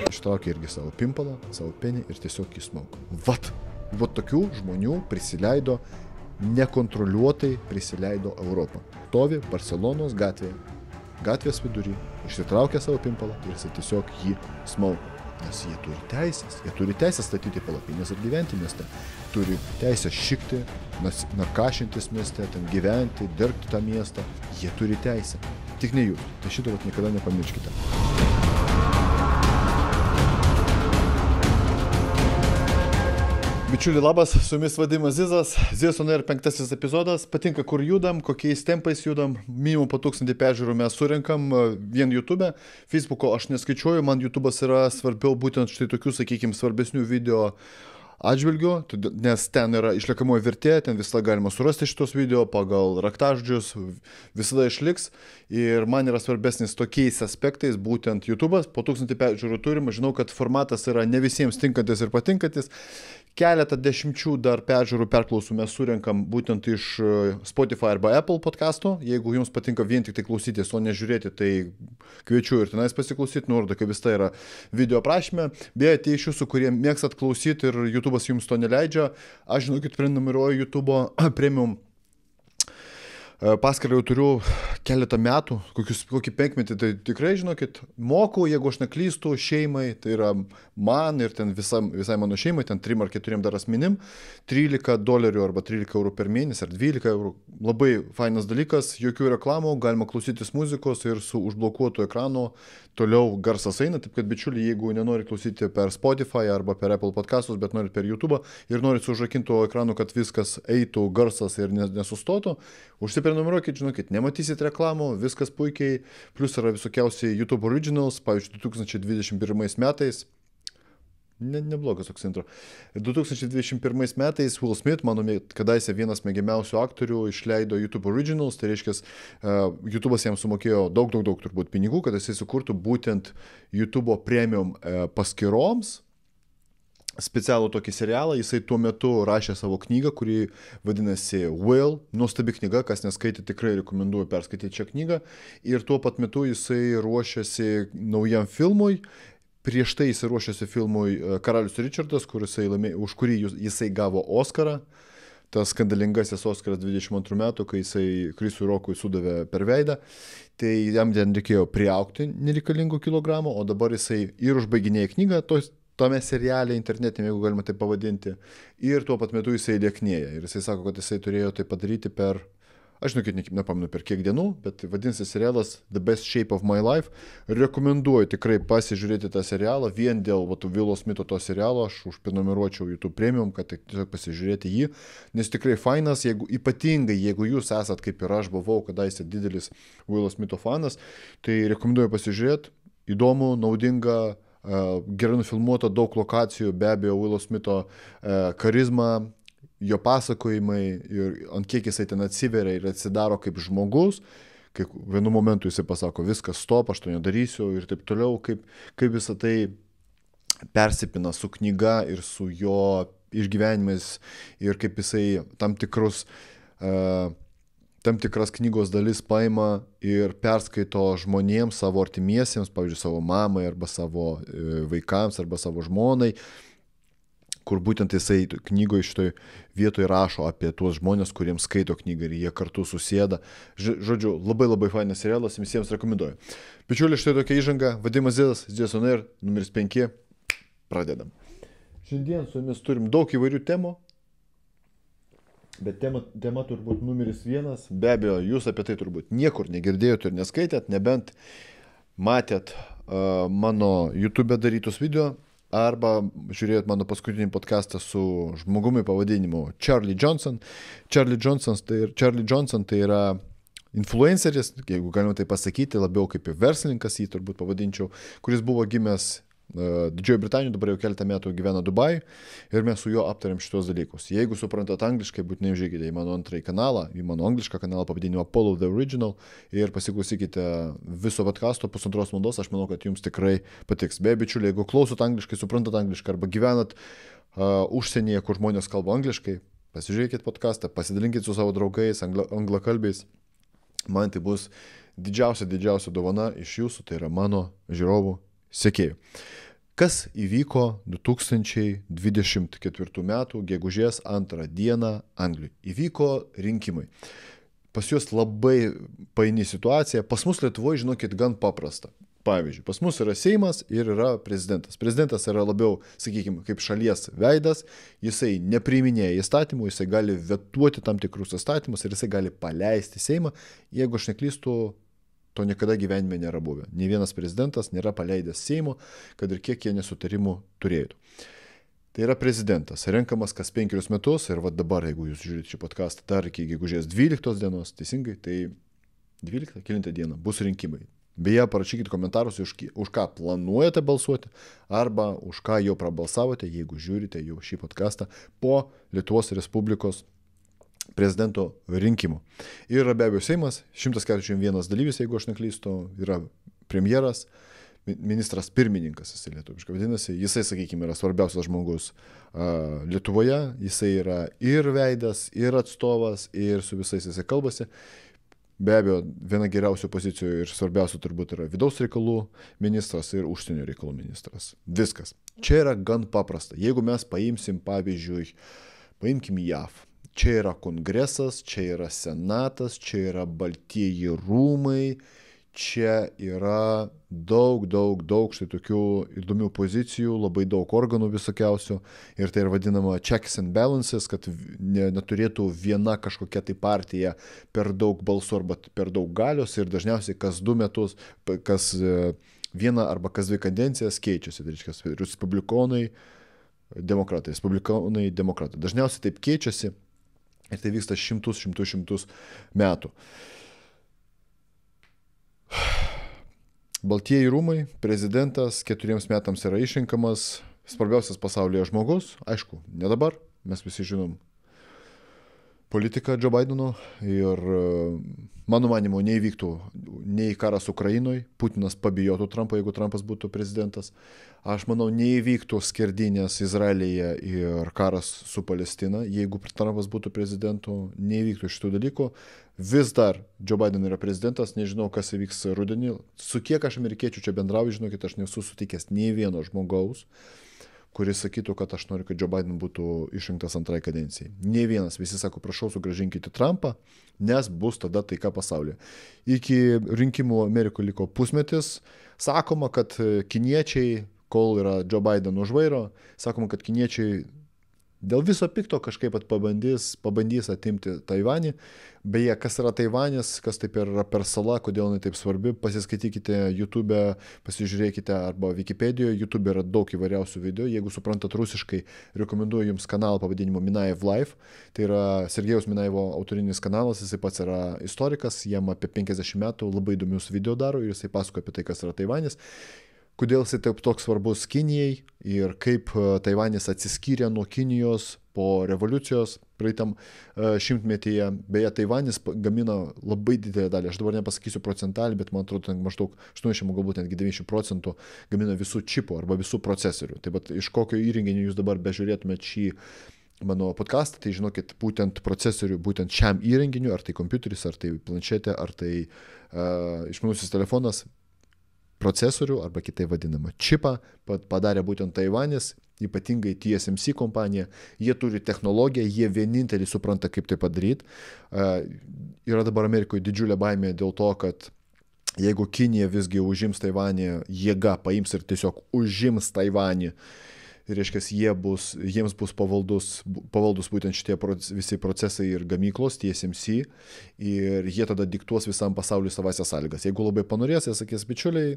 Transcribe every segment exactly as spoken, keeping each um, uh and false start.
ištraukė irgi savo pimpalą, savo penį ir tiesiog jį smauko. Vat, vat tokių žmonių prisileido, nekontroliuotai prisileido Europą. Stovi Barcelonos gatvėje, gatvės vidury, išsitraukė savo pimpalą ir jis tiesiog jį smauko. Nes jie turi teisės, jie turi teisę statyti palapines ir gyventi mieste. Turi teisę šikti, narkašintis mieste, ten gyventi, dirbti tą miestą. Jie turi teisę. Tik ne jūs. Tai šito vat niekada nepamirškite. Bičiuliai, labas, su jumis Vadimas Zizas, Zizas on Air penktasis epizodas. Patinka, kur judam, kokiais tempais judam. Minimum po tūkstantį peržiūrų mes surinkam vien YouTube. Facebooko aš neskaičiuoju, man YouTube'as yra svarbiau būtent štai tokių, sakykime, svarbesnių video atžvilgių, nes ten yra išliekamoji vertė, ten visada galima surasti šitos video pagal raktažodžius, visada išliks. Ir man yra svarbesnis tokiais aspektais būtent YouTube'as. Po tūkstantį peržiūrų turim, žinau, kad formatas yra ne visiems tinkantis ir patinkantis. Keletą dešimčių dar peržiūrų perklausų mes surenkam būtent iš Spotify arba Apple podcast'o. Jeigu jums patinka vien tik tai klausytis, o nežiūrėti, tai kviečiu ir tenais pasiklausyti, nuoroda, kaip vis tai yra video aprašyme. Beje, tie iš jūsų, kurie mėgstat klausyti ir YouTube'as jums to neleidžia, aš žinokit, prenumeruoju YouTube'o Premium paskyrą jau turiu keletą metų, kokius, kokį penkmetį, tai tikrai, žinokit, moku, jeigu aš neklystu, šeimai, tai yra man ir ten visam, visai mano šeimai, ten trim ar keturiem dar asmenim, trylika dolerių arba trylika eurų per mėnesį ar dvylika eurų. Labai fainas dalykas, jokių reklamų, galima klausytis muzikos ir su užblokuotu ekranu toliau garsas eina, taip kad bičiuliai, jeigu nenori klausyti per Spotify arba per Apple podcastus, bet nori per YouTube ir nori su užrakintu ekranu, kad viskas eitų garsas ir nesustotų, užsiprenumeruokit, žinokit, nematysit reklamų, viskas puikiai, plus yra visokiausiai YouTube Originals, pavyzdžiui, du tūkstančiai dvidešimt pirmais metais, ne, neblogas toks intro, du tūkstančiai dvidešimt pirmais metais Will Smith, mano kadaise vienas mėgiamiausių aktorių, išleido YouTube Originals, tai reiškia, uh, YouTube'as jam sumokėjo daug, daug, daug turbūt pinigų, kad jisai sukurtų būtent YouTube'o premium uh, paskyroms, specialų tokį serialą, jisai tuo metu rašė savo knygą, kuri vadinasi Will, nuostabi knyga, kas neskaitė, tikrai rekomenduoju perskaityti šią knygą, ir tuo pat metu jisai ruošiasi naujam filmui, prieš tai jisai ruošiasi filmui Karalius Richardas, kur jisai laimė, už kurį jisai gavo Oscarą, tas skandalingasis Oskaras dvidešimt antrų metų, kai jisai Chrisui Rockui sudavė per veidą, tai jam ten reikėjo priaugti nereikalingų kilogramų, o dabar jisai ir užbaiginėja knygą, tos tame seriale internetiniame, jeigu galima tai pavadinti, ir tuo pat metu jisai lieknėja. Ir jisai sako, kad jisai turėjo tai padaryti per, aš žinokit, nepamenu per kiek dienų, bet vadinasi serialas The Best Shape of My Life. Rekomenduoju tikrai pasižiūrėti tą serialą, vien dėl Willo Smitho to serialo, aš užprenumeruočiau YouTube Premium, kad tiesiog pasižiūrėti jį, nes tikrai fainas, jeigu, ypatingai jeigu jūs esat, kaip ir aš buvau, kadaise didelis Willo Smitho fanas, tai rekomenduoju pasižiūrėti, įdomu, naudinga, Uh, gerai nufilmuota, daug lokacijų, be abejo, Willo Smitho uh, karizma, jo pasakojimai ir ant kiek jisai ten atsiveria ir atsidaro kaip žmogus, kai vienu momentu jisai pasako, viskas, stop, aš to nedarysiu ir taip toliau, kaip, kaip visą tai persipina su knyga ir su jo išgyvenimais ir kaip jisai tam tikrus uh, tam tikras knygos dalis paima ir perskaito žmonėms, savo artimiesiems, pavyzdžiui, savo mamai arba savo vaikams arba savo žmonai, kur būtent jisai knygoje šitoje vietoje rašo apie tuos žmonės, kuriems skaito knygą ir jie kartu susėda. Žodžiu, labai labai fainas serialas, visiems rekomenduoju. Bičiuliai, štai tokia įžanga, Vadimas Zizas, Zizas on Air, numeris penki, pradedam. Šiandien su jumis turim daug įvairių temų. Bet tema, tema turbūt numeris vienas, be abejo, jūs apie tai turbūt niekur negirdėjote ir neskaitėt, nebent matėt uh, mano YouTube darytus video arba žiūrėjot mano paskutinį podcastą su žmogumi pavadinimu Charlie Johnson. Charlie Johnson tai, Charlie Johnson tai yra influenceris, jeigu galima tai pasakyti, labiau kaip verslininkas jį turbūt pavadinčiau, kuris buvo gimęs Didžioji Britanija, dabar jau keletą metų gyvena Dubai ir mes su juo aptariam šitos dalykus. Jeigu suprantat angliškai, būtinai užeikite į mano antrąjį kanalą, į mano anglišką kanalą pavadinimu Apollo the Original ir pasiklausykite viso podcasto pusantros valandos, aš manau, kad jums tikrai patiks. Be bičiuliai, jeigu klausot angliškai, suprantat angliškai arba gyvenat uh, užsienyje, kur žmonės kalba angliškai, pasižiūrėkit podcastą, pasidalinkit su savo draugais, angla, anglakalbiais. Man tai bus didžiausia, didžiausia dovana iš jūsų, tai yra mano žiūrovų sekėjų. Kas įvyko du tūkstančiai dvidešimt ketvirtų metų gegužės antrą dieną Anglijoje? Įvyko rinkimai. Pas juos labai paini situacija. Pas mus Lietuvoje, žinokit, gan paprasta. Pavyzdžiui, pas mus yra Seimas ir yra prezidentas. Prezidentas yra labiau, sakykime, kaip šalies veidas, jisai nepriiminėja įstatymų, jisai gali vetuoti tam tikrus įstatymus ir jisai gali paleisti Seimą. Jeigu aš neklystu, to niekada gyvenime nėra buvę. Nė vienas prezidentas nėra paleidęs Seimo, kad ir kiek jie nesutarimų turėtų. Tai yra prezidentas, renkamas kas penkerius metus ir va dabar, jeigu jūs žiūrite šį podcastą, dar iki gegužės dvyliktos dienos, teisingai, tai dvyliktą, kelintą dieną bus rinkimai. Beje, parašykite komentarus, už, už ką planuojate balsuoti arba už ką jau prabalsavote, jeigu žiūrite jau šį podcastą po Lietuvos Respublikos prezidento rinkimų. Ir be abejo Seimas, šimtas keturiasdešimt vienas dalyvis, jeigu aš neklystu, yra premjeras, ministras pirmininkas, jisai lietuviškai vadinasi, jisai, sakykime, yra svarbiausias žmogus a, Lietuvoje, jisai yra ir veidas, ir atstovas, ir su visais jisai kalbasi. Be abejo, viena geriausių pozicijų ir svarbiausių turbūt yra vidaus reikalų ministras ir užsienio reikalų ministras. Viskas. Čia yra gan paprasta. Jeigu mes paimsim, pavyzdžiui, paimkim J A V. Čia yra kongresas, čia yra senatas, čia yra baltieji rūmai, čia yra daug, daug, daug štai tokių įdomių pozicijų, labai daug organų visokiausių ir tai yra vadinama checks and balances, kad ne, neturėtų viena kažkokia tai partija per daug balsų arba per daug galios ir dažniausiai kas du metus, kas vieną arba kas dvi kadencijas keičiasi, tai reiškia respublikonai, demokratai, respublikonai, demokratai. Dažniausiai taip keičiasi ir tai vyksta šimtus, šimtus, šimtus metų. Baltieji rūmai, prezidentas keturiems metams yra išrinkamas, svarbiausias pasaulyje žmogus, aišku, ne dabar, mes visi žinom politiką Joe Bideno ir mano manimo neįvyktų nei karas Ukrainoje, Putinas pabijotų Trumpo, jeigu Trumpas būtų prezidentas, aš manau neįvyktų skerdynės Izraelyje ir karas su Palestina, jeigu Trumpas būtų prezidentu, neįvyktų šitų dalykų. Vis dar Joe Biden yra prezidentas, nežinau, kas įvyks rudenį. Su kiek aš amerikiečių čia bendrauju, žinokit, aš nesu sutikęs nei vieno žmogaus, kuris sakytų, kad aš noriu, kad Joe Biden būtų išrinktas antrai kadencijai. Nei vienas. Visi sako, prašau, sugrąžinkite Trumpą, nes bus tada taika pasaulyje. Iki rinkimų Amerikoje liko pusmetis. Sakoma, kad kiniečiai, kol yra Joe Biden už vairo, sakoma, kad kiniečiai dėl viso pikto kažkaip pabandys, pabandys atimti Taivanį. Beje, kas yra Taivanis, kas taip yra per sala, kodėl jinai taip svarbi, pasiskaitykite YouTube, pasižiūrėkite arba Wikipedijoje, YouTube yra daug įvairiausių video. Jeigu suprantat rusiškai, rekomenduoju jums kanalą pavadinimu Minaev Life. Tai yra Sergejaus Minaevo autorinis kanalas, jisai pats yra istorikas, jam apie penkiasdešimt metų, labai įdomius video daro ir jisai pasako apie tai, kas yra Taivanis. Kodėl jisai taip toks svarbus Kinijai ir kaip Taivanis atsiskyrė nuo Kinijos po revoliucijos praeitam šimtmetyje. Beje, Taivanis gamina labai didelę dalį, aš dabar nepasakysiu procentalį, bet man atrodo, maždaug aštuoniasdešimt, galbūt netgi devyniasdešimt procentų gamina visų čipų arba visų procesorių. Tai bet iš kokio įrenginio jūs dabar bežiūrėtumėt šį mano podcastą, tai žinokit, būtent procesorių, būtent šiam įrenginiu, ar tai kompiuteris, ar tai planšetė, ar tai uh, išmanusis telefonas, procesorių, arba kitaip vadinamą čipą, padarė būtent Taivanis, ypatingai T S M C kompanija. Jie turi technologiją, jie vienintelį supranta, kaip tai padaryti. Uh, yra dabar Amerikoje didžiulė baimė dėl to, kad jeigu Kinija visgi užims Taivanį, jėga paims ir tiesiog užims Taivanį, reiškia, jie bus, jiems bus pavaldus, pavaldus būtent šitie visi procesai ir gamyklos, T S M C, ir jie tada diktuos visam pasauliu savasias sąlygas. Jeigu labai panorės, jie sakys, bičiuliai,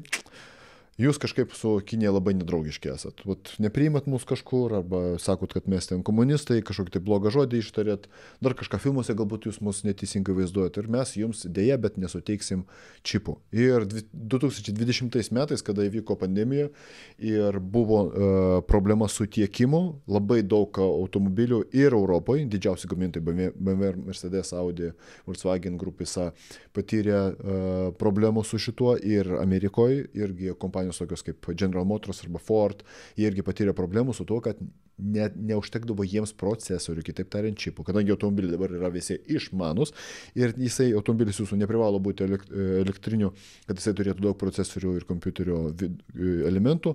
jūs kažkaip su Kinija labai nedraugiški esat. Vat nepriimat mus kažkur, arba sakot, kad mes ten komunistai, kažkokį tai blogą žodį ištarėt, dar kažką filmuose galbūt jūs mus neteisingai vaizduojat ir mes jums dėja, bet nesuteiksim čipų. Ir du tūkstančiai dvidešimtais metais, kada įvyko pandemija ir buvo uh, problema su tiekimu, labai daug automobilių ir Europoje, didžiausi gamintojai B M W, Mercedes, Audi, Volkswagen grupėse patyrė uh, problemų su šituo ir Amerikoje, irgi kompanijos tokios kaip General Motors arba Ford, jie irgi patyrė problemų su to, kad ne, neužtekdavo jiems procesorių, kitaip tariant čipų, kadangi automobiliai dabar yra visi išmanus ir jisai automobilis jūsų neprivalo būti elektriniu, kad jisai turėtų daug procesorių ir kompiuterio elementų.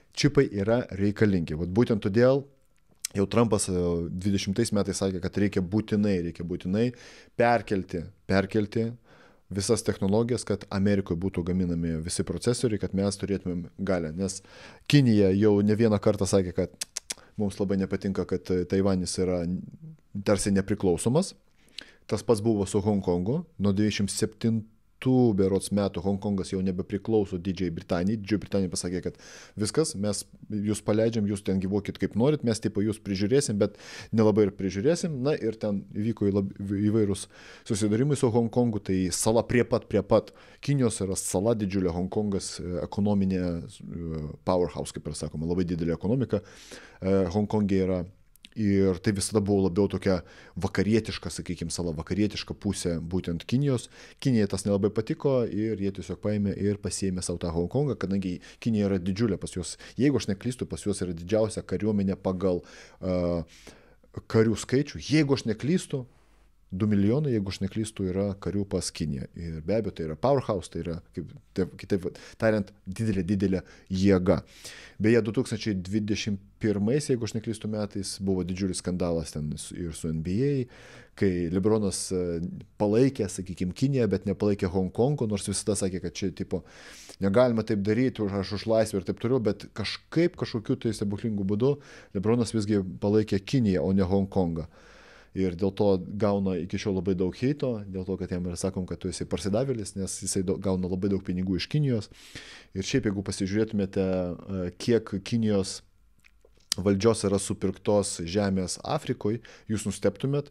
čipai yra reikalingi. Vat būtent todėl jau Trumpas dvidešimtais metais sakė, kad reikia būtinai, reikia būtinai perkelti, perkelti visas technologijas, kad Amerikoje būtų gaminami visi procesoriai, kad mes turėtumėm galę. Nes Kinija jau ne vieną kartą sakė, kad mums labai nepatinka, kad Taivanis yra tarsi nepriklausomas. Tas pats buvo su Hongkongu. Nuo devyniasdešimt septintų berods metų Hongkongas jau nebepriklauso Didžiai Britanijai. Didžioji Britanija pasakė, kad viskas, mes jūs paleidžiam, jūs ten gyvuokit kaip norit, mes tipo jūs prižiūrėsim, bet nelabai ir prižiūrėsim. Na ir ten įvyko įvairūs susidarimai su Hongkongu, tai sala prie pat, prie pat. Kinijos yra sala didžiulė, Hongkongas ekonominė powerhouse, kaip ir sakoma, labai didelė ekonomika. Hongkongė yra. Ir tai visada buvo labiau tokia vakarietiška, sakykime, sala vakarietiška pusė būtent Kinijos. Kinijai tas nelabai patiko ir jie tiesiog paėmė ir pasiėmė savo tą Hongkongą, kadangi Kinija yra didžiulė pas juos. Jeigu aš neklystu, pas juos yra didžiausia kariuomenė pagal uh, karių skaičių. Jeigu aš neklystu, du milijonai, jeigu aš neklystu, yra karių pas Kiniją. Ir be abejo, tai yra powerhouse, tai yra, kaip, taip, kitaip tariant, didelė, didelė jėga. Beje, du tūkstančiai dvidešimt pirmais, jeigu aš neklystu metais, buvo didžiulis skandalas ten ir su N B A, kai LeBronas palaikė, sakykime, Kiniją, bet nepalaikė Hongkongo, nors visada sakė, kad čia, tipo, negalima taip daryti, aš už laisvę ir taip toliau, bet kažkaip, kažkokiu tai stebuklingų būdu LeBronas visgi palaikė Kiniją, o ne Hongkongą. Ir dėl to gauna iki šiol labai daug heito, dėl to, kad jam ir sakom, kad tu esi parsidavėlis, nes jisai gauna labai daug pinigų iš Kinijos. Ir šiaip, jeigu pasižiūrėtumėte, kiek Kinijos valdžios yra supirktos žemės Afrikoje, jūs nustebtumėt.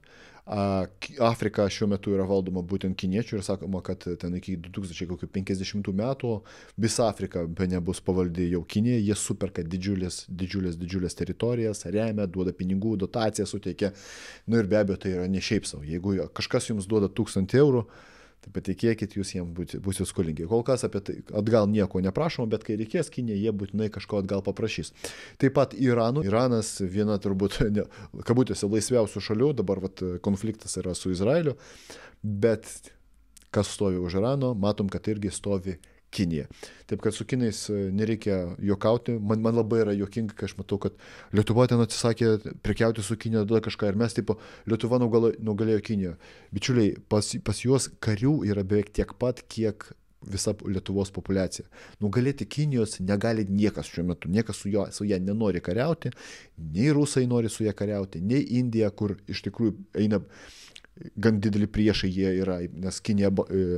Afrika šiuo metu yra valdoma būtent kiniečių ir sakoma, kad ten iki du tūkstančiai penkiasdešimtų metų visa Afrika be nebus pavaldi jau Kinijai. Jie superka didžiulės, didžiulės, didžiulės teritorijas, remia, duoda pinigų, dotaciją suteikia. Nu ir be abejo, tai yra ne šiaip savo. Jeigu kažkas jums duoda tūkstantį eurų, tai patikėkit, jūs jiems būsite skolingi. Kol kas apie tai atgal nieko neprašoma, bet kai reikės Kinija, jie būtinai kažko atgal paprašys. Taip pat Iranu. Iranas viena turbūt, ne, kabutėse, laisviausių šalių, dabar vat, konfliktas yra su Izraeliu, bet kas stovi už Irano, matom, kad irgi stovi Kinija. Taip, kad su kinais nereikia juokauti. Man, man labai yra juokinga, kai aš matau, kad Lietuva ten atsisakė prekiauti su Kinija, duoda kažką ir mes, tipo, Lietuva nugalėjo Kiniją. Bičiuliai, pas, pas juos karių yra beveik tiek pat, kiek visa Lietuvos populiacija. Nugalėti Kinijos negali niekas šiuo metu. Niekas su, jo, su ją nenori kariauti. Nei rusai nori su ją kariauti, nei Indija, kur iš tikrųjų eina gan dideli priešai jie yra, nes, Kinija,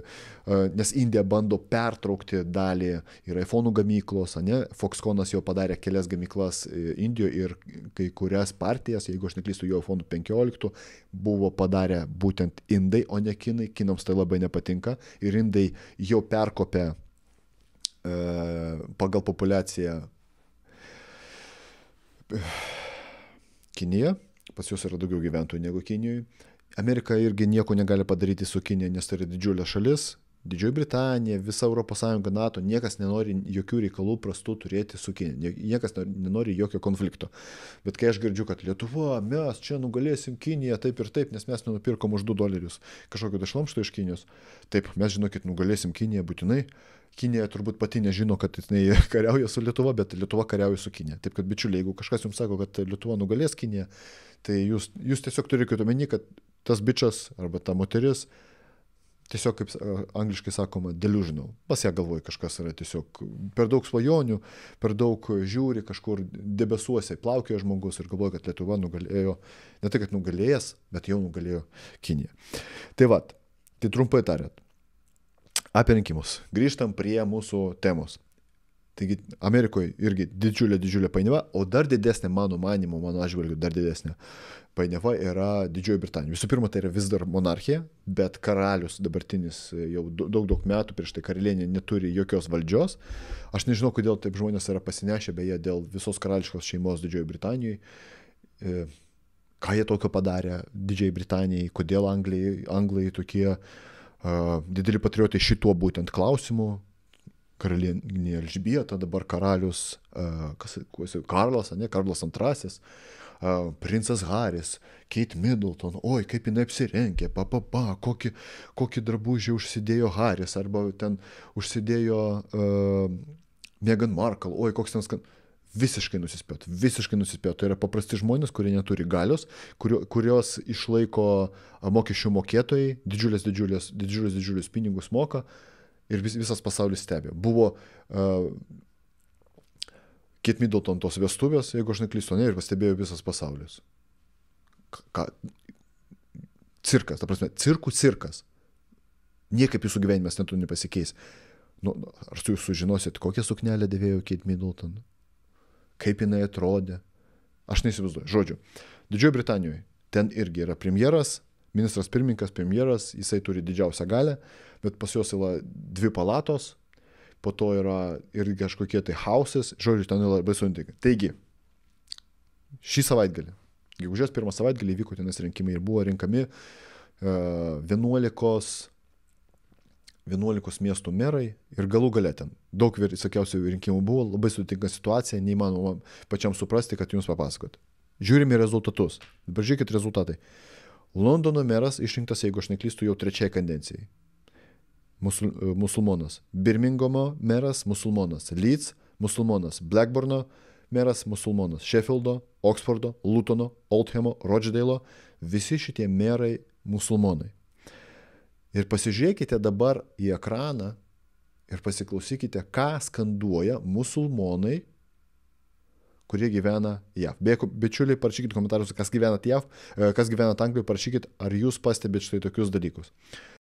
nes Indija bando pertraukti dalį ir iPhone'ų gamyklos, ne? Foxconnas jau padarė kelias gamyklas Indijoje ir kai kurias partijas, jeigu aš neklystu, jo iPhone penkiolika buvo padarę būtent indai, o ne kinai. Kinams tai labai nepatinka ir indai jau perkopė e, pagal populiaciją Kiniją, pas juos yra daugiau gyventojų negu Kinijoje. Amerika irgi nieko negali padaryti su Kinija, nes tai yra didžiulė šalis. Didžioji Britanija, visa Europos Sąjunga, NATO, niekas nenori jokių reikalų prastų turėti su Kinija. Niekas nenori jokio konflikto. Bet kai aš girdžiu, kad Lietuva, mes čia nugalėsim Kiniją taip ir taip, nes mes nupirkom už du dolerius kažkokio šlamšto iš Kinijos. Taip, mes žinokit, nugalėsim Kiniją būtinai. Kinija turbūt pati nežino, kad jinai kariauja su Lietuva, bet Lietuva kariauja su Kinija. Taip, kad bičiuliai, jeigu kažkas jums sako, kad Lietuva nugalės Kiniją, tai jūs, jūs tiesiog turite omeny, kad tas bičas arba ta moteris tiesiog, kaip angliškai sakoma, delusional. Pas ją galvoje kažkas yra tiesiog per daug svajonių, per daug žiūri kažkur debesuose, plaukioja žmogus ir galvoja, kad Lietuva nugalėjo, ne tai, kad nugalėjęs, bet jau nugalėjo Kiniją. Tai vat, tai trumpai tariant, apie rinkimus. Grįžtam prie mūsų temos. Taigi Amerikoje irgi didžiulė, didžiulė painiava, o dar didesnė, mano manimu, mano atžvilgiu, dar didesnė painiava yra Didžioji Britanija. Visų pirma, tai yra vis dar monarchija, bet karalius dabartinis jau daug, daug metų prieš tai karalienė neturi jokios valdžios. Aš nežinau, kodėl taip žmonės yra pasinešę, beje, dėl visos karališkos šeimos Didžioji Britanijoje. E, ką jie tokio padarė Didžiai Britanijai, kodėl Anglijai, Anglai tokie uh, dideli patriotai šituo būtent klausimu. Karalienė Elžbieta, dabar karalius uh, kas, kas, Karlas, ne, Karlas antrasis, uh, princas Haris, Kate Middleton, oi, kaip jinai apsirengė, pa, pa, pa, kokį, kokį drabužį užsidėjo Haris, arba ten užsidėjo uh, Meghan Markle, oi, koks ten skan... visiškai nusispėt, visiškai nusispėt. Tai yra paprasti žmonės, kurie neturi galios, kurio, kurios išlaiko mokesčių mokėtojai, didžiulės, didžiulės, didžiulės, didžiulės pinigus moka ir vis, visas pasaulis stebė. Buvo uh, Kate Middleton tos vestuvės, jeigu aš neklystu, ne, ir pastebėjo visas pasaulis. Ką? Cirkas, ta prasme, cirkų cirkas. Niekaip jūsų gyvenimas netu nepasikeis. Nu, ar jūs sužinosit, kokią suknelę dėvėjo Kate Middleton? Kaip jinai atrodė? Aš neįsivaizduoju. Žodžiu, Didžiojo Britanijoje ten irgi yra premjeras, ministras pirmininkas, premjeras, jisai turi didžiausią galę, bet pas juos yra dvi palatos, po to yra irgi kažkokie tai houses, žodžiu, ten yra labai suntinkai. Taigi, šį savaitgalį, gegužės pirmą savaitgalį vyko tenais rinkimai ir buvo rinkami uh, vienuolikos, vienuolikos miestų merai ir galų gale ten. Daug visokiausių rinkimų buvo, labai sudėtinga situacija, neįmanoma pačiam suprasti, kad jums papasakot. Žiūrime rezultatus. Dabar žiūrėkit rezultatai. Londono meras išrinktas, jeigu aš neklystu, jau trečiai kadencijai. Musul, musulmonas. Birmingamo meras musulmonas. Leeds musulmonas. Blackburno meras musulmonas. Sheffieldo, Oxfordo, Lutono, Oldhamo, Rochdale'o. Visi šitie merai musulmonai. Ir pasižiūrėkite dabar į ekraną ir pasiklausykite, ką skanduoja musulmonai, kurie gyvena J A V. Beje, bičiuliai, parašykit komentaruose, kas gyvena J A V, kas gyvena Anglijoje, parašykit, ar jūs pastebit štai tokius dalykus.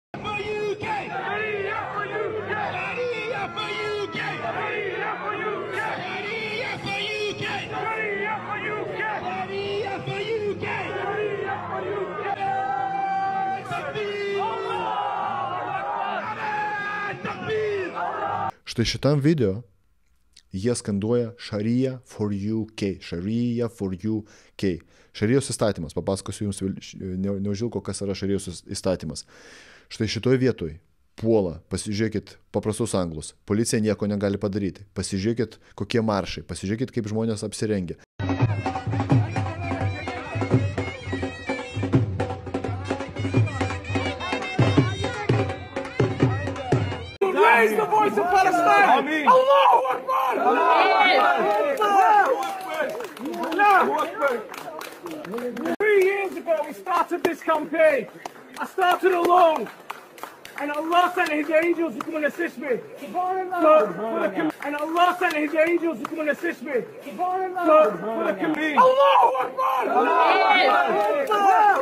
Štai šitam video jie skanduoja Sharia for U K. Sharia for U K. Šarijos įstatymas. Papasakosiu jums neužilgo, kas yra šarijos įstatymas. Štai šitoj vietoj puola, pasižiūrėkit paprastus anglus. Policija nieko negali padaryti. Pasižiūrėkit, kokie maršai. Pasižiūrėkit, kaip žmonės apsirengia. Raise the voice of Palestine! Allahu Akbar! Allahu Akbar! Three years ago we started this campaign. I started alone. And Allah sent His angels to come and assist me. So, for the com- and Allah sent His angels to come and assist me. So, for the community. Allahu Akbar! Allahu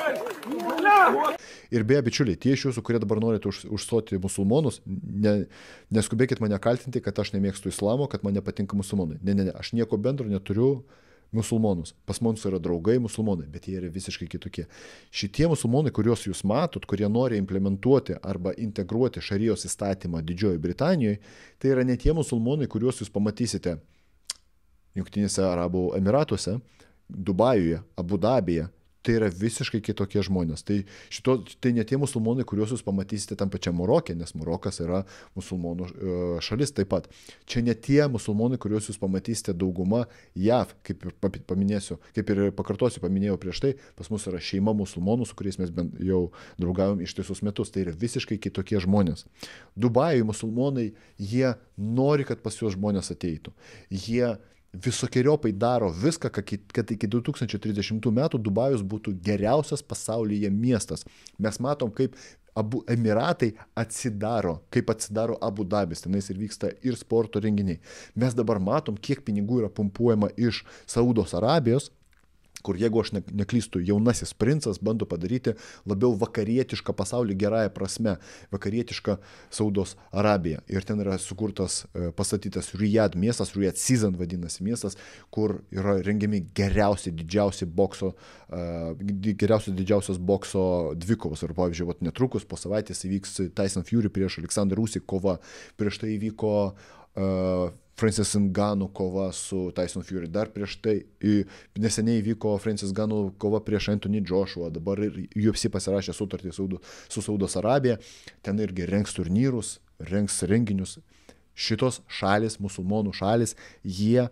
Akbar! Ir beje, bičiuliai, tie iš jūsų, kurie dabar norite už, užstoti musulmonus, ne, neskubėkit mane kaltinti, kad aš nemėgstu islamo, kad man nepatinka musulmonai. Ne, ne, ne, aš nieko bendro neturiu musulmonus. Pas mums yra draugai musulmonai, bet jie yra visiškai kitokie. Šitie musulmonai, kuriuos jūs matot, kurie nori implementuoti arba integruoti šarijos įstatymą Didžiojoje Britanijoje, tai yra ne tie musulmonai, kuriuos jūs pamatysite Jungtinėse Arabų Emiratuose, Dubajuje, Abu Dabyje. Tai yra visiškai kitokie žmonės. Tai, šito, tai ne tie musulmonai, kuriuos jūs pamatysite tam pačiam Maroke, nes Marokas yra musulmonų šalis taip pat. Čia ne tie musulmonai, kuriuos jūs pamatysite dauguma J A V, kaip ir paminėsiu, kaip ir pakartosiu, paminėjau prieš tai, pas mus yra šeima musulmonų, su kuriais mes bent jau draugavom ištisus metus. Tai yra visiškai kitokie žmonės. Dubajuje musulmonai, jie nori, kad pas juos žmonės ateitų. Jie visokiojopai daro viską, kad iki du tūkstančiai trisdešimtų metų Dubajus būtų geriausias pasaulyje miestas. Mes matom, kaip Abu Emiratai atsidaro, kaip atsidaro Abu Dabis, tenais ir vyksta ir sporto renginiai. Mes dabar matom, kiek pinigų yra pumpuojama iš Saudos Arabijos, kur, jeigu aš neklystu, jaunasis princas bando padaryti labiau vakarietišką pasaulį gerąją prasme, vakarietišką Saudos Arabiją. Ir ten yra sukurtas, pastatytas Riyadh miestas, Riyadh Season vadinasi miestas, kur yra rengiami geriausi, didžiausi bokso, geriausios didžiausios bokso dvikovos. Ir pavyzdžiui, vat, netrukus po savaitės įvyks Tyson Fury prieš Aleksandrą Usyk kova, prieš tai įvyko uh, Francis Ngannou kova su Tyson Fury. Dar prieš tai neseniai vyko Francis Ngannou kova prieš Anthony Joshua. Dabar ir U F C pasirašė sutartį su Saudos Arabija. Ten irgi rengs turnyrus, rengs renginius. Šitos šalis, musulmonų šalis, jie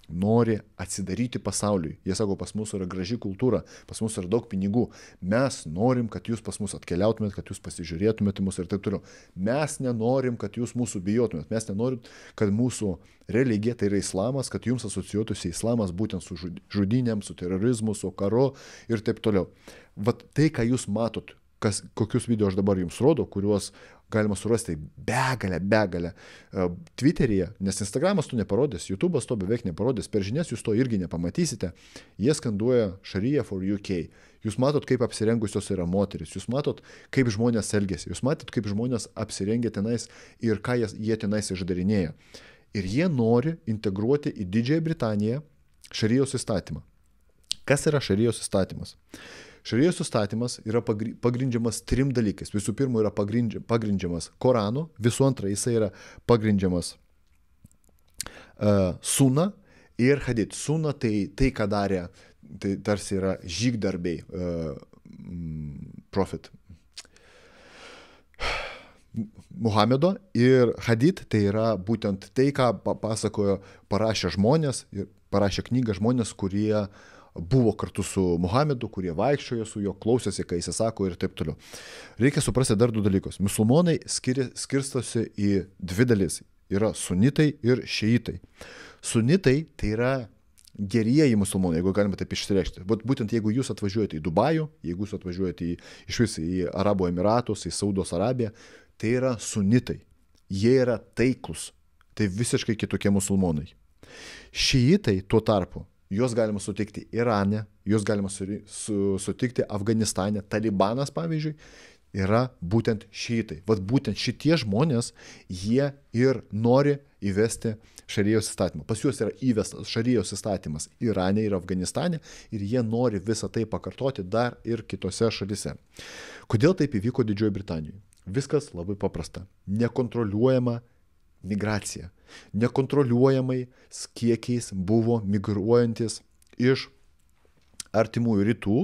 nori atsidaryti pasauliui. Jie sako, pas mus yra graži kultūra, pas mus yra daug pinigų. Mes norim, kad jūs pas mus atkeliautumėt, kad jūs pasižiūrėtumėt į mus ir taip toliau. Mes nenorim, kad jūs mūsų bijotumėt. Mes nenorim, kad mūsų religija, tai yra islamas, kad jums asocijuotųsi islamas būtent su žudynėm, su terorizmu, su karu ir taip toliau. Vat tai, ką jūs matot, kas, kokius video aš dabar jums rodo, kuriuos galima surasti begalę, begalę uh, Twitteryje, nes Instagramas tu neparodės, YouTube'as to beveik neparodės, per žinias jūs to irgi nepamatysite. Jie skanduoja Sharia for U K. Jūs matot, kaip apsirengusios yra moteris, jūs matot, kaip žmonės elgėsi, jūs matot, kaip žmonės apsirengia tenais ir ką jie, jie tenais išdarinėja. Ir jie nori integruoti į Didžiąją Britaniją šarijos įstatymą. Kas yra šarijos įstatymas? Šarijos įstatymas yra pagrindžiamas trim dalykais. Visų pirma, yra pagrindžiamas Koranu, visų antra, jisai yra pagrindžiamas uh, Suna ir Hadith. Suna tai, tai ką darė, tai tarsi yra žygdarbiai uh, Prophet Muhamedo, ir Hadith tai yra būtent tai, ką pasakojo, parašė žmonės, parašė knygą žmonės, kurie buvo kartu su Muhamedu, kurie vaikščiojo su juo, klausėsi, kai jis sako ir taip toliau. Reikia suprasti dar du dalykus. Musulmonai skiri, skirstosi į dvi dalis. Yra sunitai ir šeitai. Sunitai tai yra gerieji musulmonai, jeigu galima taip išsireikšti. Būtent jeigu jūs atvažiuojate į Dubajų, jeigu jūs atvažiuojate į, iš vis į Arabų Emiratus, į Saudos Arabiją, tai yra sunitai. Jie yra taiklus. Tai visiškai kitokie musulmonai. Šeitai tuo tarpu, juos galima sutikti Irane, juos galima su, su, sutikti Afganistane. Talibanas, pavyzdžiui, yra būtent šeitai. Vat būtent šitie žmonės, jie ir nori įvesti šarijos įstatymą. Pas juos yra įvestas šarijos įstatymas Irane ir Afganistane ir jie nori visą tai pakartoti dar ir kitose šalise. Kodėl taip įvyko Didžiojoje Britanijoje? Viskas labai paprasta. Nekontroliuojama migracija. Nekontroliuojamai kiekiais buvo migruojantis iš artimųjų rytų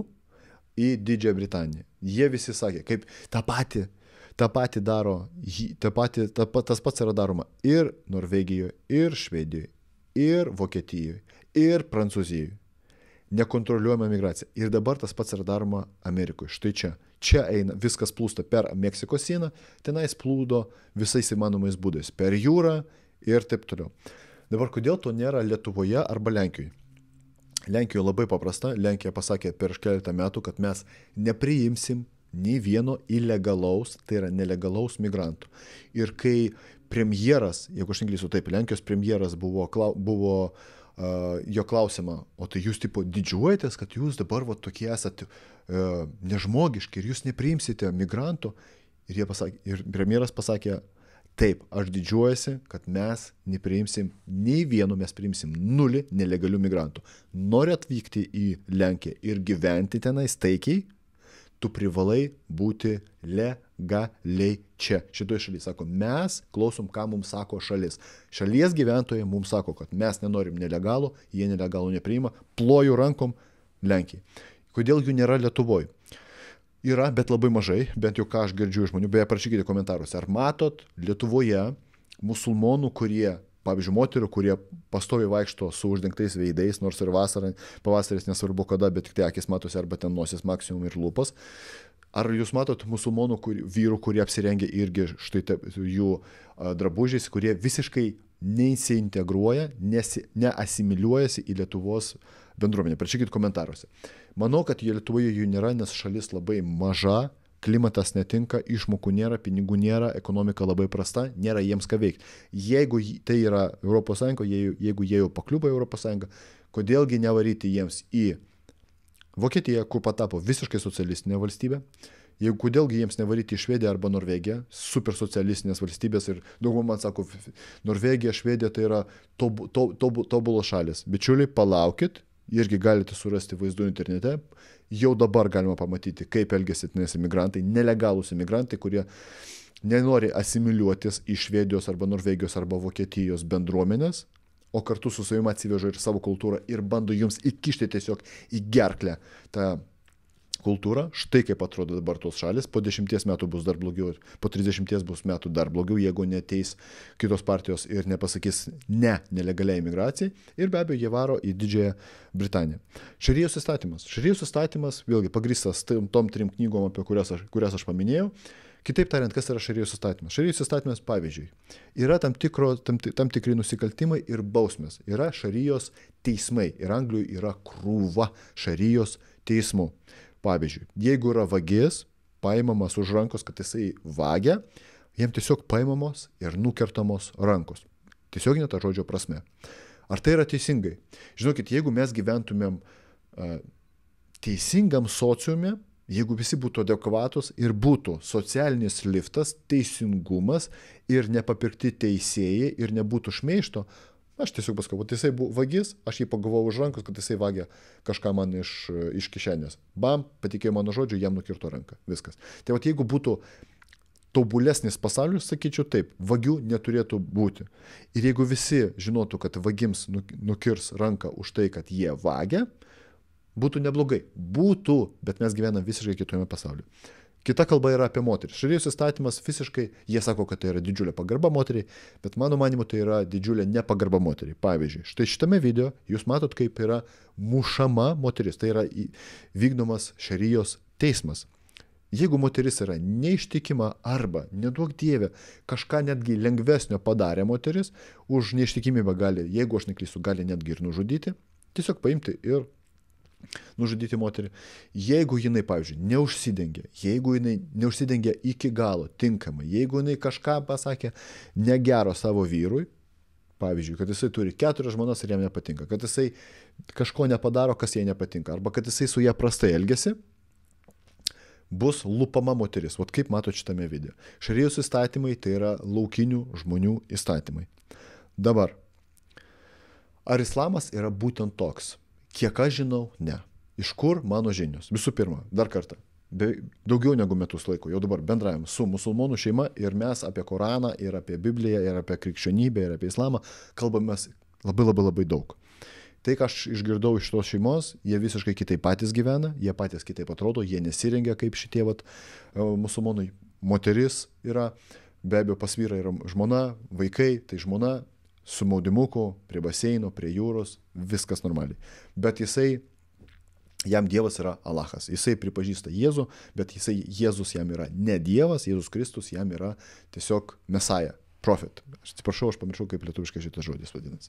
į Didžiąją Britaniją. Jie visi sakė, kaip tą patį, tą patį daro, tą patį, tą, tas pats yra daroma ir Norvegijoje, ir Švedijoje, ir Vokietijoje, ir Prancūzijoje. Nekontroliuojama migracija. Ir dabar tas pats yra daroma Amerikoje. Štai čia. Čia eina, viskas plūsta per Meksikos sieną, tenais plūdo visais įmanomais būdais, per jūrą ir taip toliau. Dabar kodėl to nėra Lietuvoje arba Lenkijoje? Lenkijoje labai paprasta. Lenkija pasakė prieš keletą metų, kad mes nepriimsim nei vieno ilegalaus, tai yra nelegalaus migrantų. Ir kai premjeras, jeigu aš neklystu taip, Lenkijos premjeras buvo, buvo uh, jo klausimą, o tai jūs tipo didžiuojatės, kad jūs dabar va, tokie esate uh, nežmogiški ir jūs nepriimsite migrantų. Ir, jie pasakė, ir premjeras pasakė, taip, aš didžiuojasi, kad mes nepriimsim nei vieno, mes priimsim nulį nelegalių migrantų. Nori atvykti į Lenkiją ir gyventi tenais taikiai, tu privalai būti legaliai čia, šitoje šalyje. Sako, mes klausom, ką mums sako šalis. Šalies gyventojai mums sako, kad mes nenorim nelegalų, jie nelegalų nepriima, ploju rankom Lenkijai. Kodėl jų nėra Lietuvoje? Yra, bet labai mažai, bent jau ką aš girdžiu iš žmonių, beje, parašykite komentaruose. Ar matot Lietuvoje musulmonų, kurie, pavyzdžiui, moterų, kurie pastoviai vaikšto su uždengtais veidais, nors ir vasarą, pavasaris nesvarbu kada, bet tik tai akis matosi arba ten nosis maksimum ir lūpas. Ar jūs matot musulmonų kur, vyrų, kurie apsirengia irgi štai te, jų a, drabužiais, kurie visiškai neįsiintegruoja, nesi, neasimiliuojasi į Lietuvos bendruomenę? Parašykit komentaruose. Manau, kad Lietuvoje jų nėra, nes šalis labai maža, klimatas netinka, išmokų nėra, pinigų nėra, ekonomika labai prasta, nėra jiems ką veikti. Jeigu tai yra Europos Sąjunga, jeigu jie jau pakliuvo į Europos Sąjungą, kodėlgi nevaryti jiems į Vokietiją, kur patapo visiškai socialistinė valstybė, jeigu kodėlgi jiems nevaryti į Švediją arba Norvegiją, super socialistinės valstybės, ir dauguma man sako, Norvegija, Švedija tai yra tobu, to, tobu, tobulos šalis. Bičiuliai, palaukit, irgi galite surasti vaizdų internete, jau dabar galima pamatyti, kaip elgesi tenais imigrantai, nelegalūs imigrantai, kurie nenori asimiliuotis į Švedijos arba Norvegijos arba Vokietijos bendruomenės, o kartu su savimi atsiveža ir savo kultūrą ir bando jums įkišti tiesiog į gerklę tą kultūrą, štai kaip atrodo dabar tos šalis, po dešimties metų bus dar blogiau, po trisdešimties bus metų dar blogiau, jeigu neteis kitos partijos ir nepasakys ne nelegaliai imigracijai, ir be abejo jie varo į Didžiąją Britaniją. Šarijos įstatymas. Šarijos įstatymas, vėlgi pagrįstas tom trim knygom, apie kurias aš, kurias aš paminėjau. Kitaip tariant, kas yra šarijos įstatymas? Šarijos įstatymas, pavyzdžiui, yra tam, tikro, tam, tam tikri nusikaltimai ir bausmės. Yra šarijos teismai. Ir Anglijoje yra krūva šarijos teismų. Pavyzdžiui, jeigu yra vagis, paimamas už rankos, kad jisai vagia, jam tiesiog paimamos ir nukertamos rankos. Tiesioginė ta žodžio prasme. Ar tai yra teisingai? Žinokit, jeigu mes gyventumėm uh, teisingam sociume, jeigu visi būtų adekvatus ir būtų socialinis liftas, teisingumas ir nepapirkti teisėjai ir nebūtų šmeišto, aš tiesiog paskau, kad jisai buvo vagis, aš jį pagavau už rankos, kad jisai vagia kažką man iš, iš kišenės. Bam, patikėjo mano žodžiu, jam nukirto ranką. Viskas. Tai vat jeigu būtų tobulesnis pasaulis, sakyčiau taip, vagių neturėtų būti. Ir jeigu visi žinotų, kad vagims nukirs ranką už tai, kad jie vagia, būtų neblogai. Būtų, bet mes gyvenam visiškai kitame pasaulyje. Kita kalba yra apie moteris. Šarijos įstatymas visiškai, jie sako, kad tai yra didžiulė pagarba moteriai, bet mano manimu tai yra didžiulė nepagarba moteriai. Pavyzdžiui, štai šitame video jūs matot, kaip yra mušama moteris. Tai yra vykdomas šarijos teismas. Jeigu moteris yra neištikima arba, neduok dieve, kažką netgi lengvesnio padarė moteris, už neištikimybę gali, jeigu aš neklystu, gali netgi ir nužudyti, tiesiog paimti ir nužudyti moterį. Jeigu jinai, pavyzdžiui, neužsidengia, jeigu jinai neužsidengia iki galo tinkamai, jeigu jinai kažką pasakė negero savo vyrui, pavyzdžiui, kad jisai turi keturias žmonas ir jam nepatinka, kad jisai kažko nepadaro, kas jai nepatinka, arba kad jisai su ją prastai elgiasi, bus lupama moteris. Vat kaip matot šitame video. Šarijos įstatymai tai yra laukinių žmonių įstatymai. Dabar, ar islamas yra būtent toks? Kiek aš žinau, ne. Iš kur mano žinios? Visų pirma, dar kartą, be, daugiau negu metus laiko, jau dabar bendravim su musulmonų šeima ir mes apie Koraną, ir apie Bibliją, ir apie krikščionybę, ir apie islamą kalbamės labai labai labai daug. Tai, ką aš išgirdau iš tos šeimos, jie visiškai kitaip patys gyvena, jie patys kitaip atrodo, jie nesirengia kaip šitie vat, musulmonai. Moteris yra, be abejo pas vyrą yra žmona, vaikai, tai žmona, su maudimuku, prie baseino, prie jūros, viskas normaliai. Bet jisai, jam Dievas yra Alachas. Jisai pripažįsta Jėzų, bet jisai, Jėzus jam yra ne Dievas, Jėzus Kristus jam yra tiesiog Mesaja, prophet. Aš atsiprašau, aš pamiršau, kaip lietuviškai šitas žodis vadinasi.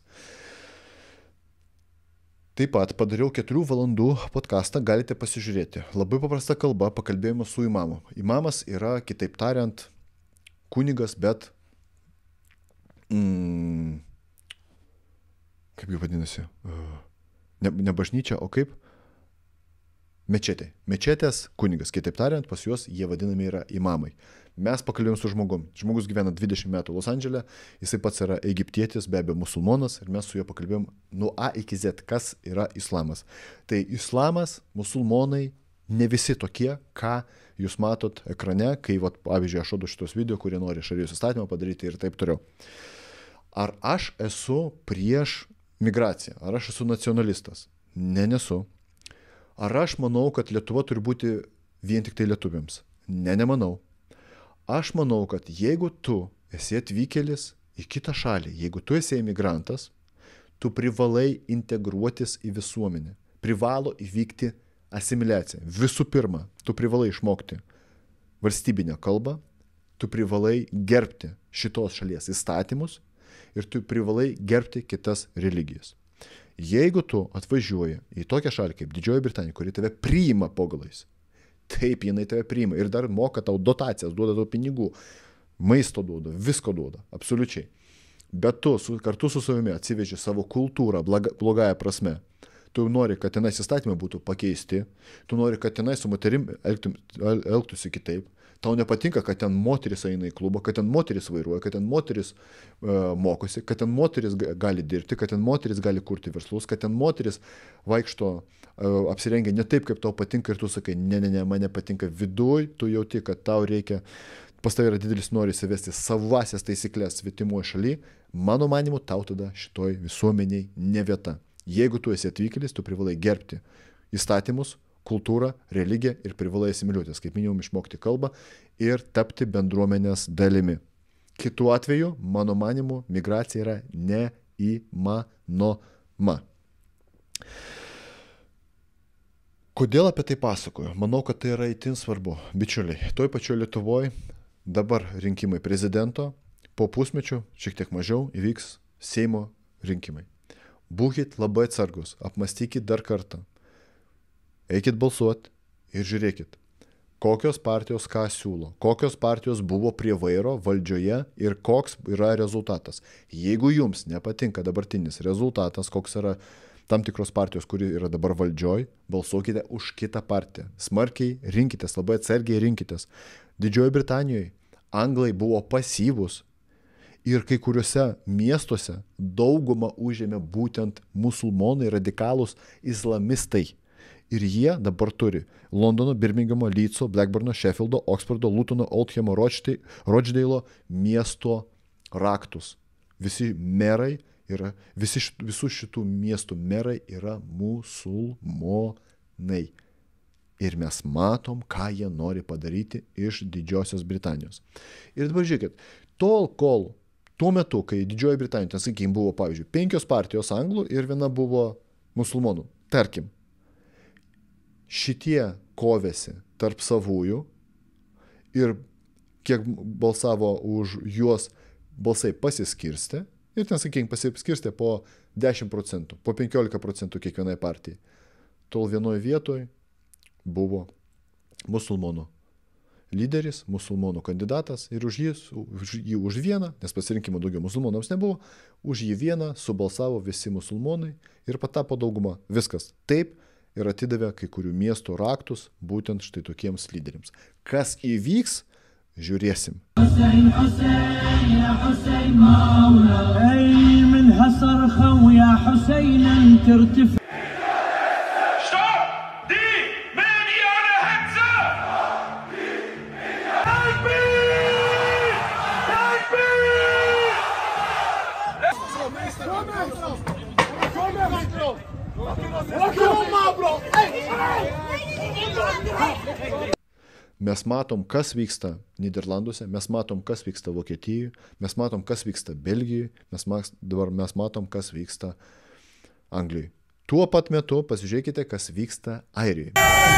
Taip pat padariau keturių valandų podcastą, galite pasižiūrėti. Labai paprasta kalba, pakalbėjimas su imamu. Imamas yra, kitaip tariant, kunigas, bet Mm, kaip jau vadinasi, ne, ne bažnyčia, o kaip? Mečetė. Mečetės kunigas, kitaip tariant, pas juos jie vadinami yra imamai. Mes pakalbėjom su žmogum. Žmogus gyvena dvidešimt metų Los Andžele, jisai pats yra egiptietis, be abejo musulmonas, ir mes su juo pakalbėjom nuo A iki Z, kas yra islamas. Tai islamas, musulmonai, ne visi tokie, ką jūs matot ekrane, kai, vat, pavyzdžiui, aš rodu šitos video, kurie nori šarijos įstatymą padaryti ir taip toliau. Ar aš esu prieš migraciją? Ar aš esu nacionalistas? Ne, nesu. Ar aš manau, kad Lietuva turi būti vien tik tai lietuviams? Ne, nemanau. Aš manau, kad jeigu tu esi atvykėlis į kitą šalį, jeigu tu esi emigrantas, tu privalai integruotis į visuomenę. Privalo įvykti asimiliacija. Visų pirma, tu privalai išmokti valstybinę kalbą, tu privalai gerbti šitos šalies įstatymus ir tu privalai gerbti kitas religijas. Jeigu tu atvažiuoji į tokią šalį kaip Didžioji Britanija, kuri tave priima po galais, taip jinai tave priima ir dar moka tau dotacijas, duoda tau pinigų, maisto duoda, visko duoda, absoliučiai. Bet tu su, kartu su savimi atsiveži savo kultūrą blaga, blogąją prasme. Tu nori, kad tenais įstatymai būtų pakeisti, tu nori, kad tenais su moterim elgtum, elgtųsi kitaip. Tau nepatinka, kad ten moteris eina į klubą, kad ten moteris vairuoja, kad ten moteris uh, mokosi, kad ten moteris gali dirbti, kad ten moteris gali kurti verslus, kad ten moteris vaikšto, uh, apsirengia ne taip, kaip tau patinka ir tu sakai, ne, ne, ne, man nepatinka viduj, tu jauti, kad tau reikia, pas tau yra didelis noris įvesti savasias taisyklės svetimoje šalyje, mano manimu, tau tada šitoj visuomeniai ne vieta. Jeigu tu esi atvykėlis, tu privalai gerbti įstatymus, kultūrą, religiją ir privalai įsimiliuotis, kaip minimum išmokti kalbą ir tapti bendruomenės dalimi. Kitu atveju, mano manimu, migracija yra neįmanoma. Kodėl apie tai pasakoju? Manau, kad tai yra itin svarbu. Bičiuliai, toj pačioj Lietuvoje dabar rinkimai prezidento, po pusmečių, šiek tiek mažiau, įvyks Seimo rinkimai. Būkit labai atsargus, apmastykit dar kartą. Eikit balsuoti ir žiūrėkit, kokios partijos ką siūlo, kokios partijos buvo prie vairo valdžioje ir koks yra rezultatas. Jeigu jums nepatinka dabartinis rezultatas, koks yra tam tikros partijos, kuri yra dabar valdžioj, balsuokite už kitą partiją. Smarkiai rinkitės, labai atsargiai rinkitės. Didžiojoje Britanijoje anglai buvo pasyvūs ir kai kuriuose miestuose daugumą užėmė būtent musulmonai, radikalūs islamistai. Ir jie dabar turi Londono, Birmingamo, Leedso, Blackburno, Sheffieldo, Oxfordo, Lutono, Oldhamo, Rochdale'o miesto raktus. Visi merai yra, visi šit, visų šitų miestų merai yra musulmonai. Ir mes matom, ką jie nori padaryti iš Didžiosios Britanijos. Ir dabar žiūrėkit, tol kol tuo metu, kai Didžioji Britanija, ten sakykim, buvo, pavyzdžiui, penkios partijos anglų ir viena buvo musulmonų, tarkim, šitie kovėsi tarp savųjų ir kiek balsavo už juos balsai pasiskirstė ir ten, sakykim, pasiskirstė po dešimt procentų, po penkiolika procentų kiekvienai partijai. Tol vienoje vietoje buvo musulmonų lyderis, musulmonų kandidatas ir už jį, už jį už vieną, nes pasirinkimo daugiau musulmonams nebuvo, už jį vieną subalsavo visi musulmonai ir patapo dauguma. Viskas. Taip ir atidavė kai kurių miestų raktus būtent štai tokiems lyderiams. Kas įvyks, žiūrėsim. Mes matom, kas vyksta Niderlanduose, mes matom, kas vyksta Vokietijoje, mes matom, kas vyksta Belgijoje, mes dabar mes matom, kas vyksta Anglijoje. Tuo pat metu pasižiūrėkite, kas vyksta Airijoje.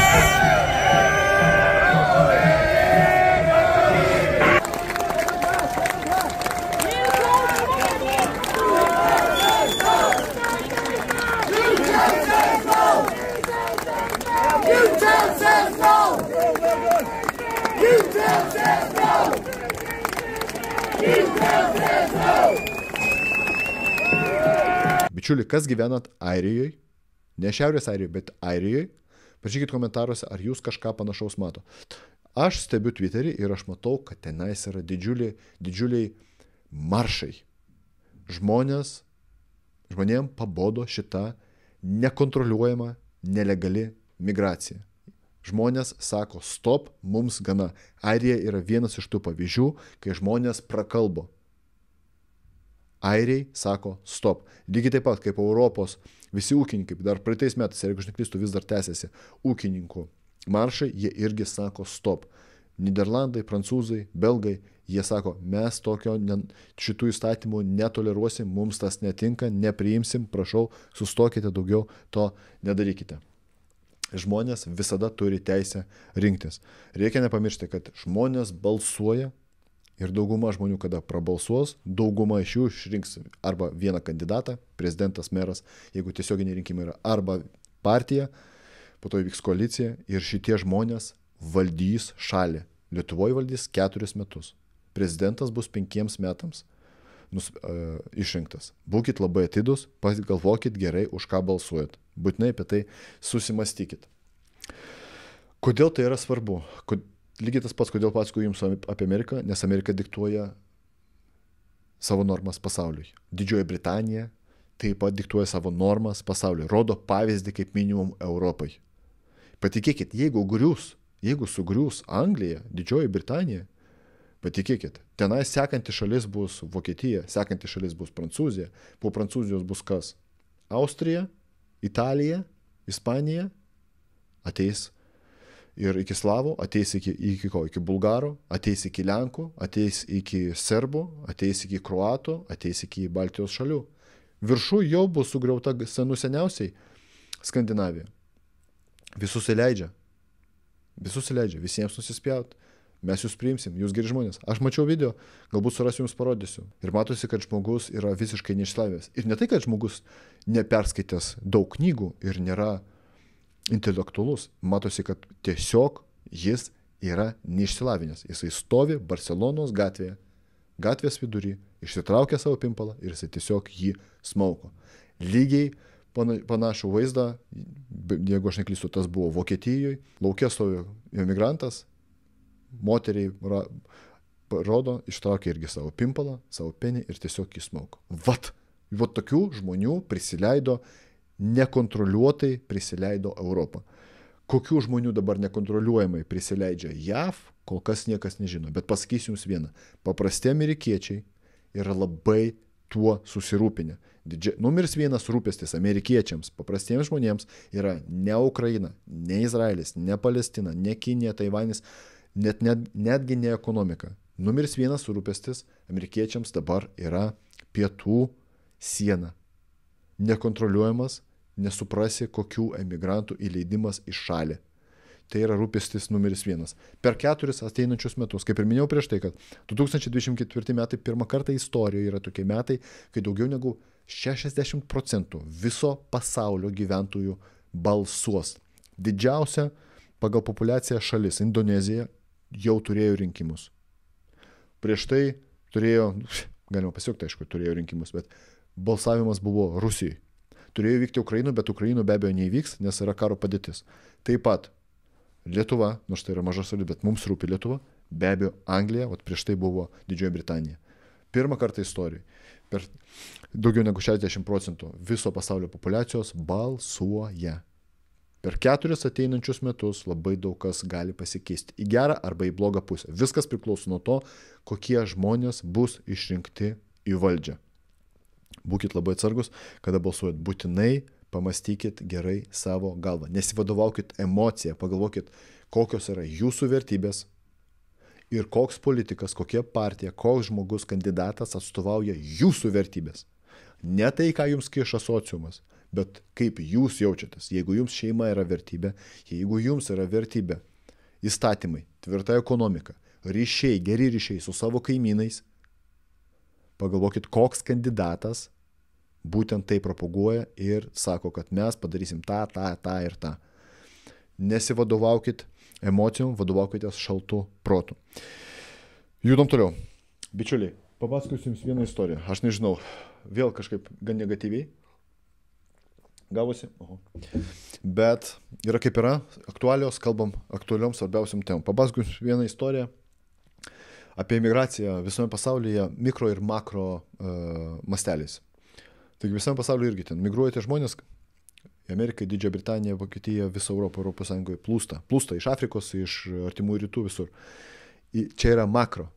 Bičiuli, kas gyvenat Airijoje, ne Šiaurės Airijoje, bet Airijoje, pažiūrėkit komentaruose, ar jūs kažką panašaus mato. Aš stebiu Twitterį ir aš matau, kad tenais yra didžiuliai, didžiuliai maršai. Žmonės, žmonėm pabodo šita nekontroliuojama, nelegali migracija. Žmonės sako, stop, mums gana. Airija yra vienas iš tų pavyzdžių, kai žmonės prakalbo. Airiai sako, stop. Lygiai taip pat kaip Europos visi ūkininkai, dar praeitais metais, jeigu aš neklystu, vis dar tęsiasi ūkininkų maršai, jie irgi sako, stop. Niderlandai, prancūzai, belgai, jie sako, mes tokio ne, šitų įstatymų netoleruosim, mums tas netinka, nepriimsim, prašau, sustokite, daugiau to nedarykite. Žmonės visada turi teisę rinktis. Reikia nepamiršti, kad žmonės balsuoja ir dauguma žmonių, kada prabalsuos, dauguma iš jų išrinks arba vieną kandidatą, prezidentas, meras, jeigu tiesioginiai rinkimai yra, arba partija, po to įvyks koalicija ir šitie žmonės valdys šalį. Lietuvoje valdys keturis metus. Prezidentas bus penkiems metams nus, uh, išrinktas. Būkit labai atidus, pagalvokit gerai, už ką balsuojat. Būtinai apie tai susimastykit. Kodėl tai yra svarbu? Kod, lygiai tas pats, kodėl pasakoju jums apie Ameriką, nes Amerika diktuoja savo normas pasauliui. Didžioji Britanija taip pat diktuoja savo normas pasauliui. Rodo pavyzdį kaip minimum Europai. Patikėkit, jeigu grius, jeigu sugrius Anglija, Didžioji Britanija, patikėkit, tenai sekanti šalis bus Vokietija, sekanti šalis bus Prancūzija, po Prancūzijos bus kas? Austrija, Italija, Ispanija, ateis ir iki slavų, ateis iki, iki ko, iki bulgarų, ateis iki lenkų, ateis iki serbų, ateis iki kroatų, ateis iki Baltijos šalių. Viršų jau bus sugriauta senų seniausiai Skandinavija. Visus įleidžia. Visus įleidžia, visiems nusispjaut. Mes jūs priimsim, jūs geri žmonės. Aš mačiau video, galbūt surasiu jums parodysiu. Ir matosi, kad žmogus yra visiškai neišsilavinęs. Ir ne tai, kad žmogus neperskaitęs daug knygų ir nėra intelektualus. Matosi, kad tiesiog jis yra neišsilavinęs. Jisai stovi Barcelonos gatvėje, gatvės vidury, išsitraukia savo pimpalą ir jisai tiesiog jį smauko. Lygiai panašų vaizdą, jeigu aš neklystu, tas buvo Vokietijoje, lauke stovi emigrantas, moteriai ra, rodo, ištraukia irgi savo pimpalą, savo penį ir tiesiog jį smauko. Vat, vat tokių žmonių prisileido, nekontroliuotai prisileido Europą. Kokių žmonių dabar nekontroliuojamai prisileidžia J A V, kol kas niekas nežino. Bet pasakysiu jums vieną. Paprasti amerikiečiai yra labai tuo susirūpinę. Didžia, numeris vienas rūpestis amerikiečiams, paprastiems žmonėms yra ne Ukraina, ne Izraelis, ne Palestina, ne Kinija, Taivanis, net, net, netgi ne ekonomika. Numeris vienas rūpestis amerikiečiams dabar yra pietų siena. Nekontroliuojamas, nesuprasi, kokių emigrantų įleidimas į šalį. Tai yra rūpestis numeris vienas. Per keturis ateinančius metus, kaip ir minėjau prieš tai, kad du tūkstančiai dvidešimt ketvirti metai pirmą kartą istorijoje yra tokie metai, kai daugiau negu šešiasdešimt procentų viso pasaulio gyventojų balsuos. Didžiausia pagal populiaciją šalis, Indonezija, jau turėjo rinkimus. Prieš tai turėjo, galima pasiekti, aišku, turėjo rinkimus, bet balsavimas buvo Rusijai. Turėjo vykti Ukrainų, bet Ukrainų be abejo neįvyks, nes yra karo padėtis. Taip pat Lietuva, nors tai yra maža šalis, bet mums rūpi Lietuva, be abejo Anglija, o prieš tai buvo Didžioji Britanija. Pirmą kartą istorijoje, per daugiau negu šešiasdešimt procentų viso pasaulio populiacijos balsuoja. Per keturis ateinančius metus labai daug kas gali pasikeisti į gerą arba į blogą pusę. Viskas priklauso nuo to, kokie žmonės bus išrinkti į valdžią. Būkit labai atsargus, kada balsuojat. Būtinai pamastykit gerai savo galvą. Nesivadovaukit emociją, pagalvokit, kokios yra jūsų vertybės ir koks politikas, kokia partija, koks žmogus, kandidatas atstovauja jūsų vertybės. Ne tai, ką jums kiša sociumas, bet kaip jūs jaučiatės. Jeigu jums šeima yra vertybė, jeigu jums yra vertybė įstatymai, tvirta ekonomika, ryšiai, geri ryšiai su savo kaimynais, pagalvokit, koks kandidatas būtent tai propaguoja ir sako, kad mes padarysim tą, tą, tą ir tą. Nesivadovaukit emocijom, vadovaukitės šaltų protų. Judam toliau. Bičiuliai, papasakosiu jums vieną istoriją. Aš nežinau, vėl kažkaip gan negatyviai gavosi. Oho. Bet yra kaip yra, aktualios, kalbam aktualiom svarbiausiam temom. Papasakosiu vieną istoriją apie imigraciją visame pasaulyje mikro ir makro uh, masteliais. Taigi visame pasaulyje irgi ten migruojate žmonės, Amerikai, Didžiąją Britaniją, Vokietiją, visą Europą, Europos Sąjungoje plūsta. Plūsta iš Afrikos, iš artimų rytų visur. I, čia yra makro.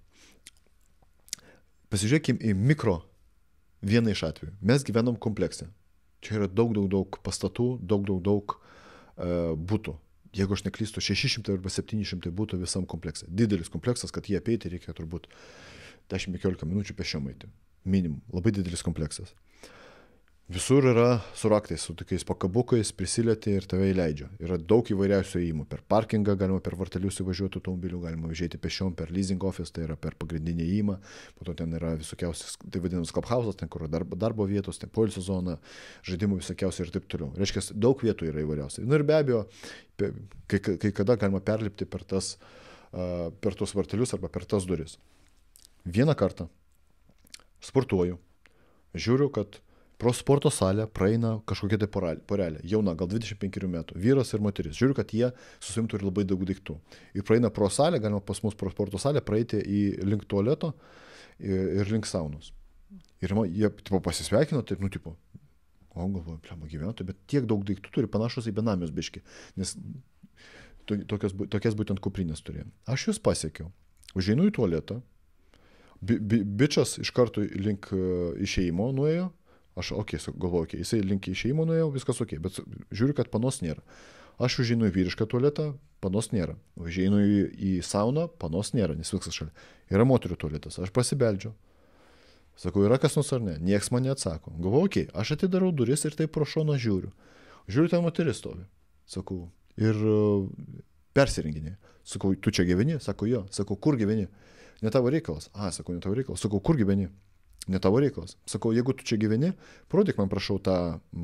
Pasižiūrėkim į mikro vieną iš atvejų. Mes gyvenam komplekse. Čia yra daug, daug, daug pastatų, daug, daug, daug uh, būtų. Jeigu aš neklystu, šeši šimtai arba septyni šimtai būtų visam komplekse. Didelis kompleksas, kad jį apeiti reikia turbūt dešimt penkiolika minučių pešiom eiti. Minimum. Labai didelis kompleksas. Visur yra su raktais, su tokiais pakabukais, prisilieti ir tave įleidžia. Yra daug įvairiausių įėjimų. Per parkingą galima per vartelius įvažiuoti automobilių, galima užeiti pešiom per leasing office, tai yra per pagrindinį įėjimą. Po to ten yra visokiausias, tai vadinamas clubhouse'as, ten kur darbo, darbo vietos, ten poilsio zona, žaidimų visokiausiai ir taip toliau. Reiškia, daug vietų yra įvairiausiai. Na ir be abejo, kai, kai kada galima perlipti per, tas, per tos vartelius arba per tas duris. Vieną kartą sportuoju, žiūriu, kad pro sporto salę praeina kažkokia tai porelė, jauna, gal dvidešimt penkerių metų, vyras ir moteris. Žiūriu, kad jie su savim turi labai daug daiktų. Ir praeina pro salę, galima pas mus pro sporto salę praeiti į link tualeto ir, ir link saunos. Ir man, jie tipo, pasisveikino, taip, nu, tipo, o galvoju, plema gyventojai, bet tiek daug daiktų turi, panašus į benamius biški, nes tokias, tokias būtent kuprinės turėjo. Aš jūs pasiekiau, užeinu į tualetą, bi, bi, bičas iš karto link išėjimo nuėjo. Aš, okei, okay, galvoju, okei, okay, jisai link išėjimo nuėjo, viskas okei, okay, bet žiūriu, kad panos nėra. Aš užeinu į vyrišką tualetą, panos nėra. Užeinu į, į sauną, panos nėra, nes viskas šalia. Yra moterių tualetas, aš pasibeldžiu. Sakau, yra kas nors ar ne? Nieks man neatsako. Galvoju, okei, okay, aš atidarau duris ir taip pro šoną žiūriu. Žiūriu, ten moteris stovi. Sakau, ir uh, persirenginė. Sakau, tu čia gyveni? Sakau, jo. Sakau, kur gyveni? Ne tavo reikalas. A, sakau, ne tavo reikalas. Sakau, kur gyveni? Ne tavo reikalas. Sakau, jeigu tu čia gyveni, parodyk man prašau tą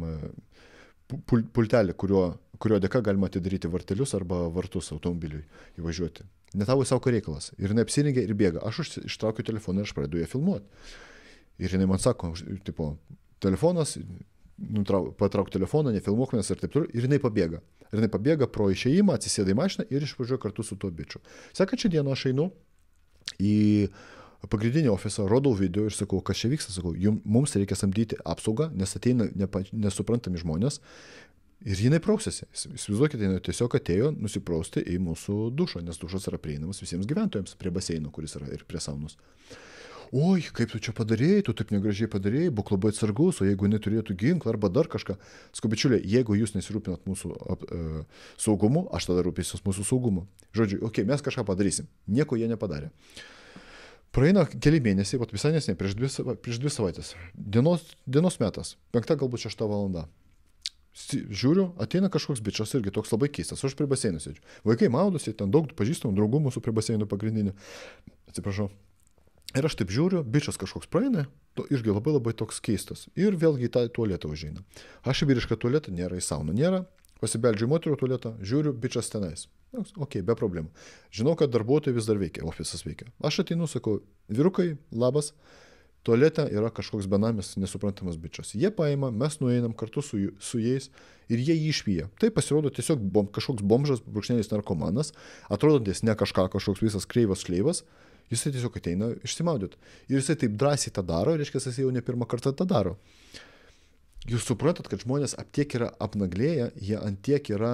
pul pultelį, kurio, kurio dėka galima atidaryti vartelius arba vartus automobiliui įvažiuoti. Ne tavo savo reikalas. Ir jinai apsirengia ir bėga. Aš ištraukiu telefoną ir aš pradedu ją filmuoti. Ir jinai man sako, tipo, telefonas, nutrauk, patrauk telefoną, nefilmuok mes ir taip toliau. Ir jinai pabėga. Ir jinai pabėga pro išėjimą, atsisėda į mašiną ir išvažiuoja kartu su tuo bičiu. Sekančią dieną aš einu į pagrindinį ofisą, rodau video ir sakau, kas čia vyksta, sakau, jum, mums reikia samdyti apsaugą, nes ateina nepa, nesuprantami žmonės ir jinai prausėsi. Įsivaizduokite, jinai tiesiog atėjo nusiprausti į mūsų dušą, nes dušas yra prieinamas visiems gyventojams prie baseino, kuris yra ir prie saunos. Oi, kaip tu čia padarėjai, tu taip negražiai padarėjai, būk labai atsargus, o jeigu neturėtų ginklą arba dar kažką. Sakau, bičiuliai, jeigu jūs nesirūpinat mūsų ap, e, saugumu, aš tada rūpėsiuos mūsų saugumu. Žodžiu, okei, okay, mes kažką padarysim. Nieko jie nepadarė. Praeina keli mėnesiai, vat visai nesnei, prieš dvi, prieš dvi savaitės. Dienos, dienos metas, penkta galbūt šešta valanda. Žiūriu, ateina kažkoks bičas irgi toks labai keistas, aš prie baseinų sėdžiu. Vaikai maudosi, ten daug pažįstamų draugų mūsų prie baseinų pagrindinių. Atsiprašau. Ir aš taip žiūriu, bičas kažkoks praeina, to irgi labai labai toks keistas. Ir vėlgi į tą tualetą užeina. Aš į vyrišką tualetą nėra, į sauną nėra. Pasibeldžiu į moterų tualetą, žiūriu, bičas tenais. Ok, be problemų. Žinau, kad darbuotojai vis dar veikia, ofisas veikia. Aš ateinu, sakau, vyrukai, labas, tualete yra kažkoks benamis, nesuprantamas bičas. Jie paima, mes nueinam kartu su, su jais ir jie jį išvyja. Tai pasirodo tiesiog bom, kažkoks bomžas, brūkšnelis narkomanas, atrodantis ne kažką, kažkoks visas kreivas šleivas. Jisai tiesiog ateina išsimaudyti. Ir jisai taip drąsiai tą daro, reiškia, jisai jau ne pirmą kartą tą daro. Jūs suprantat, kad žmonės aptiek yra apnaglėję, jie antiek yra,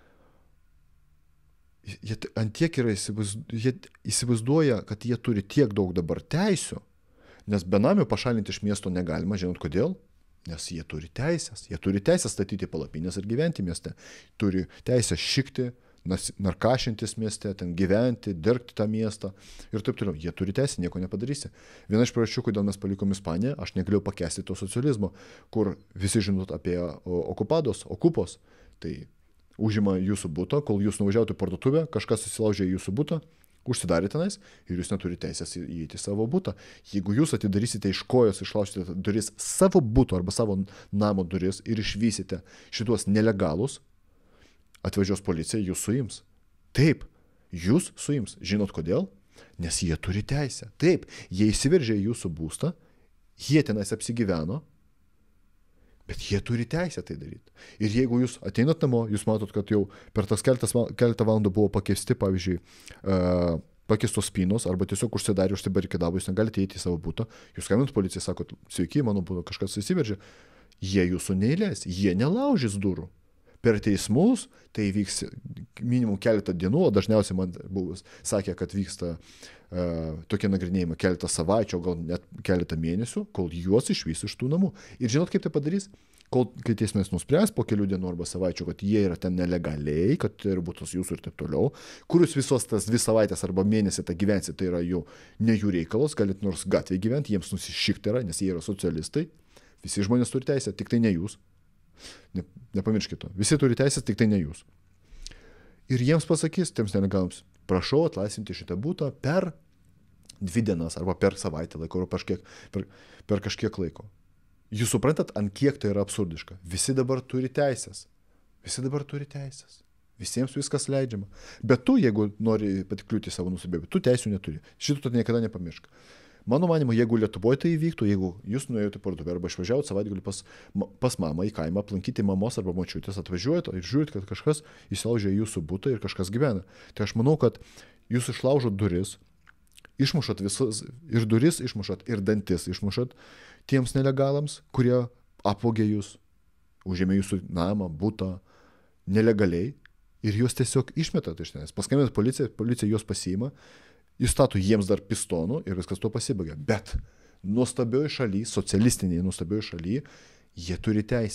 jie antiek yra įsivaizduoja, jie įsivaizduoja, kad jie turi tiek daug dabar teisių, nes benamių pašalinti iš miesto negalima, žinot kodėl? Nes jie turi teisės. Jie turi teisę statyti palapines ir gyventi mieste. Turi teisę šikti, narkašintis mieste, ten gyventi, dirbti tą miestą ir taip toliau. Jie turi teisę, nieko nepadarysi. Viena iš priežasčių, kodėl mes palikom Ispaniją, aš negalėjau pakęsti to socializmo, kur visi žinot apie okupados, okupos, tai užima jūsų butą, kol jūs nuvažiavote į parduotuvę, kažkas susilaužė jūsų butą, užsidarė tenais ir jūs neturite teisės įeiti į savo butą. Jeigu jūs atidarysite iš kojos, išlaužite duris savo buto arba savo namo duris ir išvysite šituos nelegalus, atvažiuos policija, jūs suims. Taip, jūs suims. Žinot kodėl? Nes jie turi teisę. Taip, jie įsiveržė į jūsų būstą, jie tenais apsigyveno, bet jie turi teisę tai daryti. Ir jeigu jūs ateinat namo, jūs matot, kad jau per tas keletą valandų buvo pakeisti, pavyzdžiui, uh, pakeistos spynos, arba tiesiog užsidarė, užsibarikadavo, jūs negalite įeiti į savo butą, jūs skambinat policijai, sakot, sveiki, mano būtų kažkas įsiveržė, jie jūsų neįleis, jie nelaužys durų. Per teismus tai vyks minimum keletą dienų, o dažniausiai man buvo sakė, kad vyksta uh, tokie nagrinėjimai keletą savaičių, gal net keletą mėnesių, kol juos išvys iš tų namų. Ir žinot, kaip tai padarys? Kol, kai teismas nuspręs po kelių dienų arba savaičių, kad jie yra ten nelegaliai, kad tai yra būtos jūsų ir taip toliau, kur jūs visos tas dvi savaitės arba mėnesį tą gyvensi, tai yra jų, ne jų reikalas, galit nors gatvėje gyventi, jiems nusišikti yra, nes jie yra socialistai, visi žmonės turi teisę, tik tai ne jūs. Ne, nepamirškite to. Visi turi teisės, tik tai ne jūs. Ir jiems pasakys, tiems nelegalams, prašau atlaisvinti šitą butą per dvi dienas arba per savaitę laiko, arba per, per, per kažkiek laiko. Jūs suprantat, ant kiek tai yra absurdiška. Visi dabar turi teisės. Visi dabar turi teisės. Visiems viskas leidžiama. Bet tu, jeigu nori patikliūti savo nusibėgį, tu teisių neturi. Šito tu niekada nepamiršk. Mano manimo, jeigu Lietuvoje tai įvyktų, jeigu jūs nuėjote į parduotuvę arba išvažiavote savaitgalį pas, pas mamą į kaimą, aplankyti mamos arba močiutės, atvažiuojate ir žiūrite, kad kažkas įsilaužė į jūsų butą ir kažkas gyvena. Tai aš manau, kad jūs išlaužot duris, išmušat visas ir duris, išmušat ir dantis, išmušat tiems nelegalams, kurie apvogė jūs, užėmė jūsų namą, butą nelegaliai ir jūs tiesiog išmetat iš tenais. Paskambinat policiją, policija juos pasiima, įstato jiems dar pistonų ir viskas to pasibaigia. Bet nuostabioje šalyje, socialistiniai nuostabioje šalyje, jie turi teisę.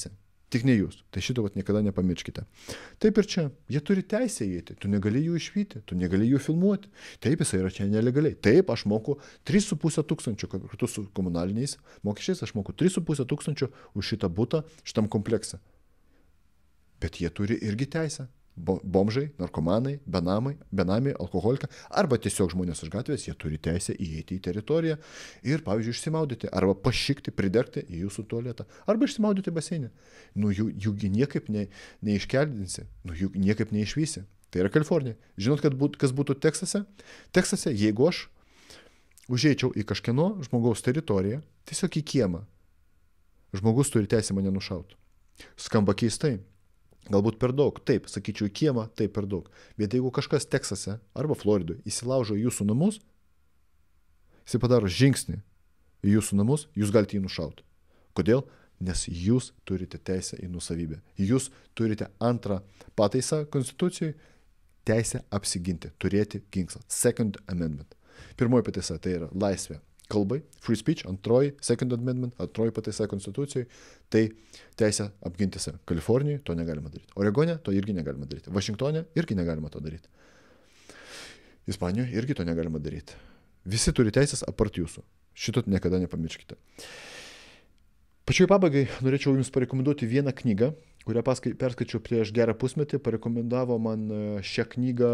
Tik ne jūs. Tai šito vat niekada nepamirškite. Taip ir čia. Jie turi teisę įeiti. Tu negali jų išvyti. Tu negali jų filmuoti. Taip, jisai yra čia nelegaliai. Taip, aš moku tris su puse tūkstančių kartu su komunaliniais mokesčiais. Aš moku tris su puse tūkstančių už šitą butą, šitam komplekse. Bet jie turi irgi teisę. Bomžai, narkomanai, benamai, benamiai, alkoholikai, arba tiesiog žmonės iš gatvės, jie turi teisę įeiti į teritoriją ir, pavyzdžiui, išsimaudyti, arba pašikti, pridegti į jūsų tualetą, arba išsimaudyti baseinę. Nu, jų, jųgi niekaip ne, neiškeldinsi, nu, jų niekaip neišvysi. Tai yra Kalifornija. Žinot, kad būt, kas būtų Teksase? Teksase, jeigu aš užeičiau į kažkieno žmogaus teritoriją, tiesiog į kiemą, žmogus turi teisę mane nušauti. Skamba keistai. Galbūt per daug. Taip, sakyčiau, į kiemą, taip per daug. Bet jeigu kažkas Teksase arba Floridoje įsilaužo į jūsų namus, jis padaro žingsnį į jūsų namus, jūs galite jį nušauti. Kodėl? Nes jūs turite teisę į nusavybę. Jūs turite antrą pataisą Konstitucijoje, teisę apsiginti, turėti ginklą. Second Amendment. Pirmoji pataisa tai yra laisvė kalbai, free speech, antroji, second amendment, antroji pataisa Konstitucijoje, tai teisė apginti save. Kalifornijoje to negalima daryti. Oregone to irgi negalima daryti. Vašingtone irgi negalima to daryti. Ispanijoje irgi to negalima daryti. Visi turi teisės apart jūsų. Šito niekada nepamirškite. Pačioj pabaigai norėčiau jums parekomenduoti vieną knygą, kurią paskai, perskaičiau prieš gerą pusmetį. Parekomendavo man šią knygą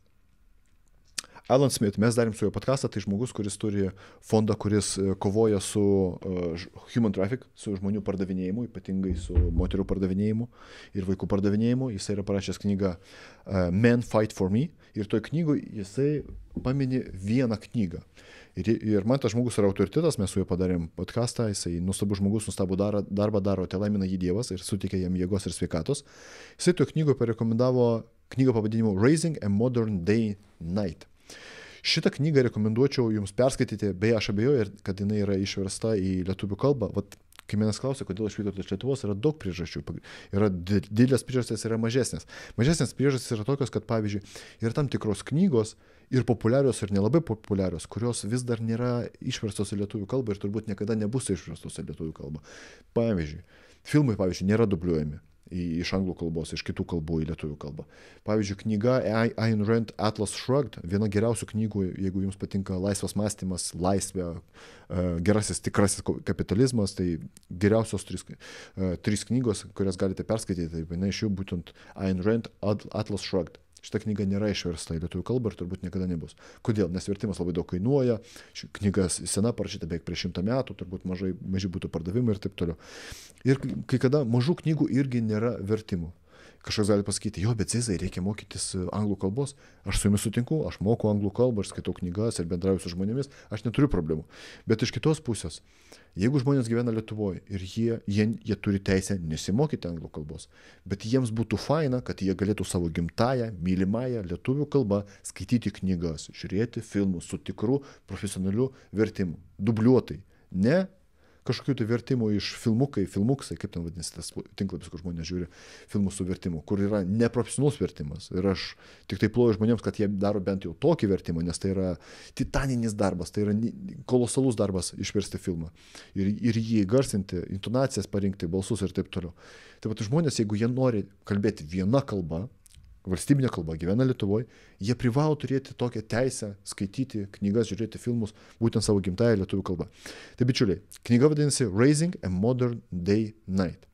Alan Smith. Mes darėm su jo podcastą, tai žmogus, kuris turi fondą, kuris kovoja su uh, human traffic, su žmonių pardavinėjimu, ypatingai su moterų pardavinėjimu ir vaikų pardavinėjimu. Jisai yra parašęs knygą uh, Men Fight for Me ir toj knygoj jisai pamini vieną knygą. Ir, ir man tas žmogus yra autoritetas, mes su juo padarėm podcastą, jisai nuostabus žmogus, nuostabų darbą daro, te laimina jį Dievas ir suteikia jam jėgos ir sveikatos. Jisai toj knygoje parekomendavo knygą pavadinimu Raising a Modern Day Knight. Šitą knygą rekomenduočiau jums perskaityti, beje, aš abejoju, kad jinai yra išversta į lietuvių kalbą. Vat, kai manęs klausia, kodėl aš vykau iš Lietuvos, yra daug priežasčių. Yra didelės priežastys, yra mažesnės. Mažesnės priežastys yra tokios, kad, pavyzdžiui, yra tam tikros knygos ir populiarios, ir nelabai populiarios, kurios vis dar nėra išverstos į lietuvių kalbą ir turbūt niekada nebus išverstos į lietuvių kalbą. Pavyzdžiui, filmai, pavyzdžiui, nėra dubliuojami iš anglų kalbos, iš kitų kalbų į lietuvių kalbą. Pavyzdžiui, knyga Ayn Rand Atlas Shrugged, viena geriausių knygų, jeigu jums patinka laisvas mąstymas, laisvė, gerasis tikrasis kapitalizmas, tai geriausios trys, trys knygos, kurias galite perskaityti, tai viena iš jų būtent Ayn Rand Atlas Shrugged. Šita knyga nėra išversta į lietuvių kalbą ir turbūt niekada nebus. Kodėl? Nes vertimas labai daug kainuoja, ši knyga sena, parašyta beveik prieš šimtą metų, turbūt mažai, maži būtų pardavimai ir taip toliau. Ir kai kada mažų knygų irgi nėra vertimų. Kažkas gali pasakyti, jo, bet Zizai, reikia mokytis anglų kalbos. Aš su jumis sutinku, aš moku anglų kalbą, aš skaitau knygas ir bendrauju su žmonėmis, aš neturiu problemų. Bet iš kitos pusės, jeigu žmonės gyvena Lietuvoje ir jie, jie, jie turi teisę nesimokyti anglų kalbos, bet jiems būtų faina, kad jie galėtų savo gimtąją, mylimąją lietuvių kalbą skaityti knygas, žiūrėti filmus su tikru profesionaliu vertimu, dubliuotai, ne kažkokių tai vertimų iš filmukai, filmuksai, kaip ten vadinasi tas tinklapis, kur žmonės žiūri filmus su vertimu, kur yra neprofesionalus vertimas. Ir aš tik tai ploju žmonėms, kad jie daro bent jau tokį vertimą, nes tai yra titaninis darbas, tai yra kolosalus darbas išversti filmą. Ir, ir jį garsinti, intonacijas parinkti, balsus ir taip toliau. Tai pat žmonės, jeigu jie nori kalbėti viena kalba, valstybinė kalba, gyvena Lietuvoje, jie privalo turėti tokią teisę skaityti knygas, žiūrėti filmus būtent savo gimtąją lietuvių kalbą. Tai bičiuliai, knyga vadinasi Raising a Modern Day Knight.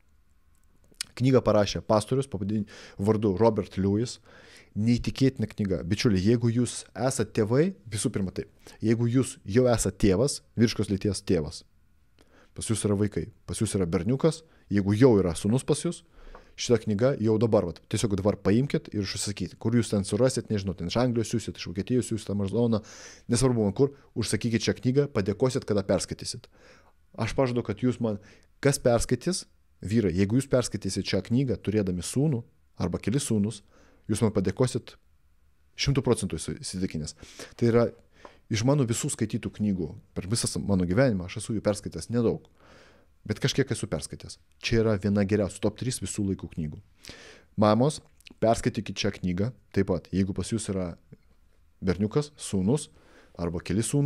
Knygą parašė pastorius, pavadinimu vardu Robert Lewis. Neįtikėtina knyga. Bičiuliai, jeigu jūs esate tėvai, visų pirma taip, jeigu jūs jau esate tėvas, vyriškos lyties tėvas, pas jūs yra vaikai, pas jūs yra berniukas, jeigu jau yra sūnus pas jūs, šitą knygą jau dabar, vat, tiesiog dabar paimkit ir užsakykit, kur jūs ten surasit, nežinau, ten iš Anglijos siūsit, iš Vokietijos siūsit, Amazoną, nesvarbu man kur, užsakykit šią knygą, padėkosit, kada perskaitysit. Aš pažadu, kad jūs man, kas perskaitys, vyrai, jeigu jūs perskaitysit šią knygą, turėdami sūnų arba kelis sūnus, jūs man padėkosit šimtų procentų įsitikinęs. Tai yra iš mano visų skaitytų knygų, per visą mano gyvenimą, aš esu jų perskaitęs nedaug. Bet kažkiek esu perskaitęs. Čia yra viena geriausių top trys visų laikų knygų. Mamos, perskaitykit šią knygą. Taip pat, jeigu pas jūs yra berniukas, sūnus arba keli sūnus,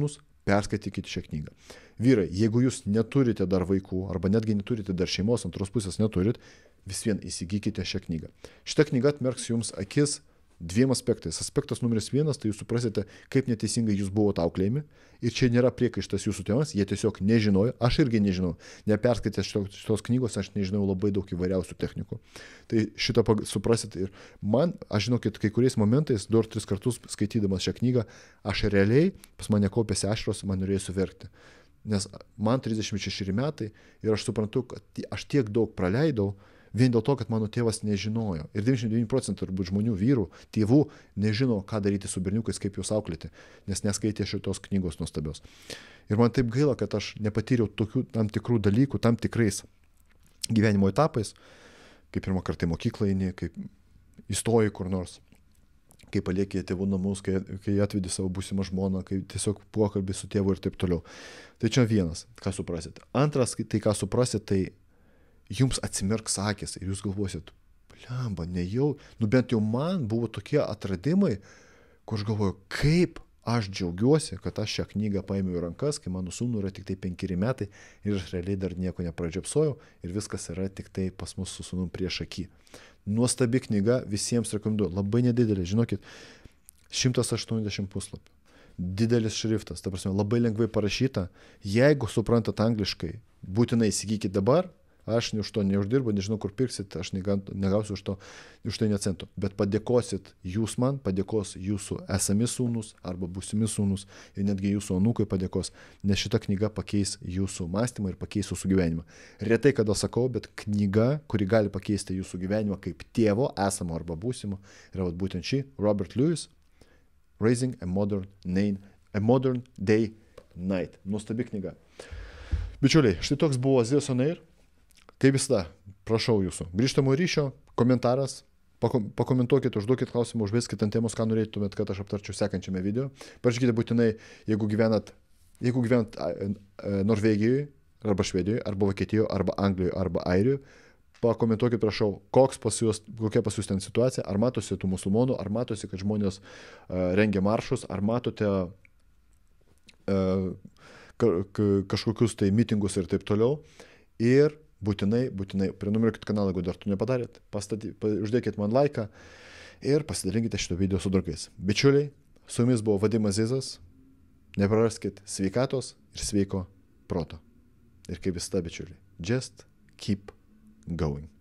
perskaitykite šią knygą. Vyrai, jeigu jūs neturite dar vaikų, arba netgi neturite dar šeimos, antros pusės neturit, vis vien įsigykite šią knygą. Šitą knygą atmerks jums akis dviem aspektais. Aspektas numeris vienas, tai jūs suprasite, kaip neteisingai jūs buvote auklėjami. Ir čia nėra priekaištas jūsų tėvams, jie tiesiog nežinojo, aš irgi nežinau, neperskaitęs šitos, šitos knygos, aš nežinau labai daug įvairiausių technikų. Tai šitą suprasite ir man, aš žinau, kad kai kuriais momentais, du ar tris kartus skaitydamas šią knygą, aš realiai, pas mane kaupėsi ašaros, man norėjusi verkti. Nes man trisdešimt šeši metai ir aš suprantu, kad aš tiek daug praleidau, vien dėl to, kad mano tėvas nežinojo. Ir devyniasdešimt devyni procentai turbūt žmonių, vyrų, tėvų nežino, ką daryti su berniukais, kaip juos auklėti, nes neskaitė šitos knygos nuostabios. Ir man taip gaila, kad aš nepatyriau tokių tam tikrų dalykų, tam tikrais gyvenimo etapais, kaip pirmą kartą į mokyklą eini, kaip įstoji kur nors, kai paliekė tėvų namus, kai, kai atvedi savo būsimą žmoną, kai tiesiog pokalbį su tėvu ir taip toliau. Tai čia vienas, ką suprasit. Antras, tai ką suprasit, tai jums atsimerks akis ir jūs galvosit, blemba, nejau, nu bent jau man buvo tokie atradimai, kur aš galvoju, kaip aš džiaugiuosi, kad aš šią knygą paėmiau į rankas, kai mano sūnų yra tik tai penkeri metai ir aš realiai dar nieko nepradžiapsojau ir viskas yra tik tai pas mus su sūnum prieš akį. Nuostabi knyga, visiems rekomenduoju, labai nedidelė, žinokit, šimtas aštuoniasdešimt puslapių. Didelis šriftas, ta prasme, labai lengvai parašyta. Jeigu suprantat angliškai, būtinai įsigykit dabar. Aš už to neuždirbu, nežinau, kur pirksit, aš negausiu už to, už tai ne cento. Bet padėkosit jūs man, padėkos jūsų esami sūnus arba būsimi sūnus ir netgi jūsų anūkai padėkos, nes šita knyga pakeis jūsų mąstymą ir pakeis jūsų gyvenimą. Retai kada sakau, bet knyga, kuri gali pakeisti jūsų gyvenimą kaip tėvo, esamo arba būsimo, yra būtent ši, Robert Lewis, Raising a Modern, Name, a Modern Day Night. Nuostabi knyga. Bičiuliai, štai toks buvo Zijas on Air. Kaip visada, prašau jūsų, grįžtamo ryšio, komentaras, pakomentuokit, užduokit klausimą, užveskit ant temos, ką norėtumėt, kad aš aptarčiau sekančiame video. Parašykite būtinai, jeigu gyvenat, jeigu gyvenat Norvegijoje, arba Švedijoje, arba Vokietijoje, arba Anglijoje, arba Airijoje, pakomentuokit, prašau, koks pas jūs, kokia pas jūs ten situacija, ar matosi tų musulmonų, ar matosi, kad žmonės uh, rengia maršus, ar matote uh, kažkokius tai mitingus ir taip toliau. Ir būtinai, būtinai prenumeruokit kanalą, jeigu dar to nepadarėt, pastaty, uždėkit man laiką ir pasidalinkite šito video su draugais. Bičiuliai, su jumis buvo Vadimas Zizas, nepraraskit sveikatos ir sveiko proto. Ir kaip visada, bičiuliai, just keep going.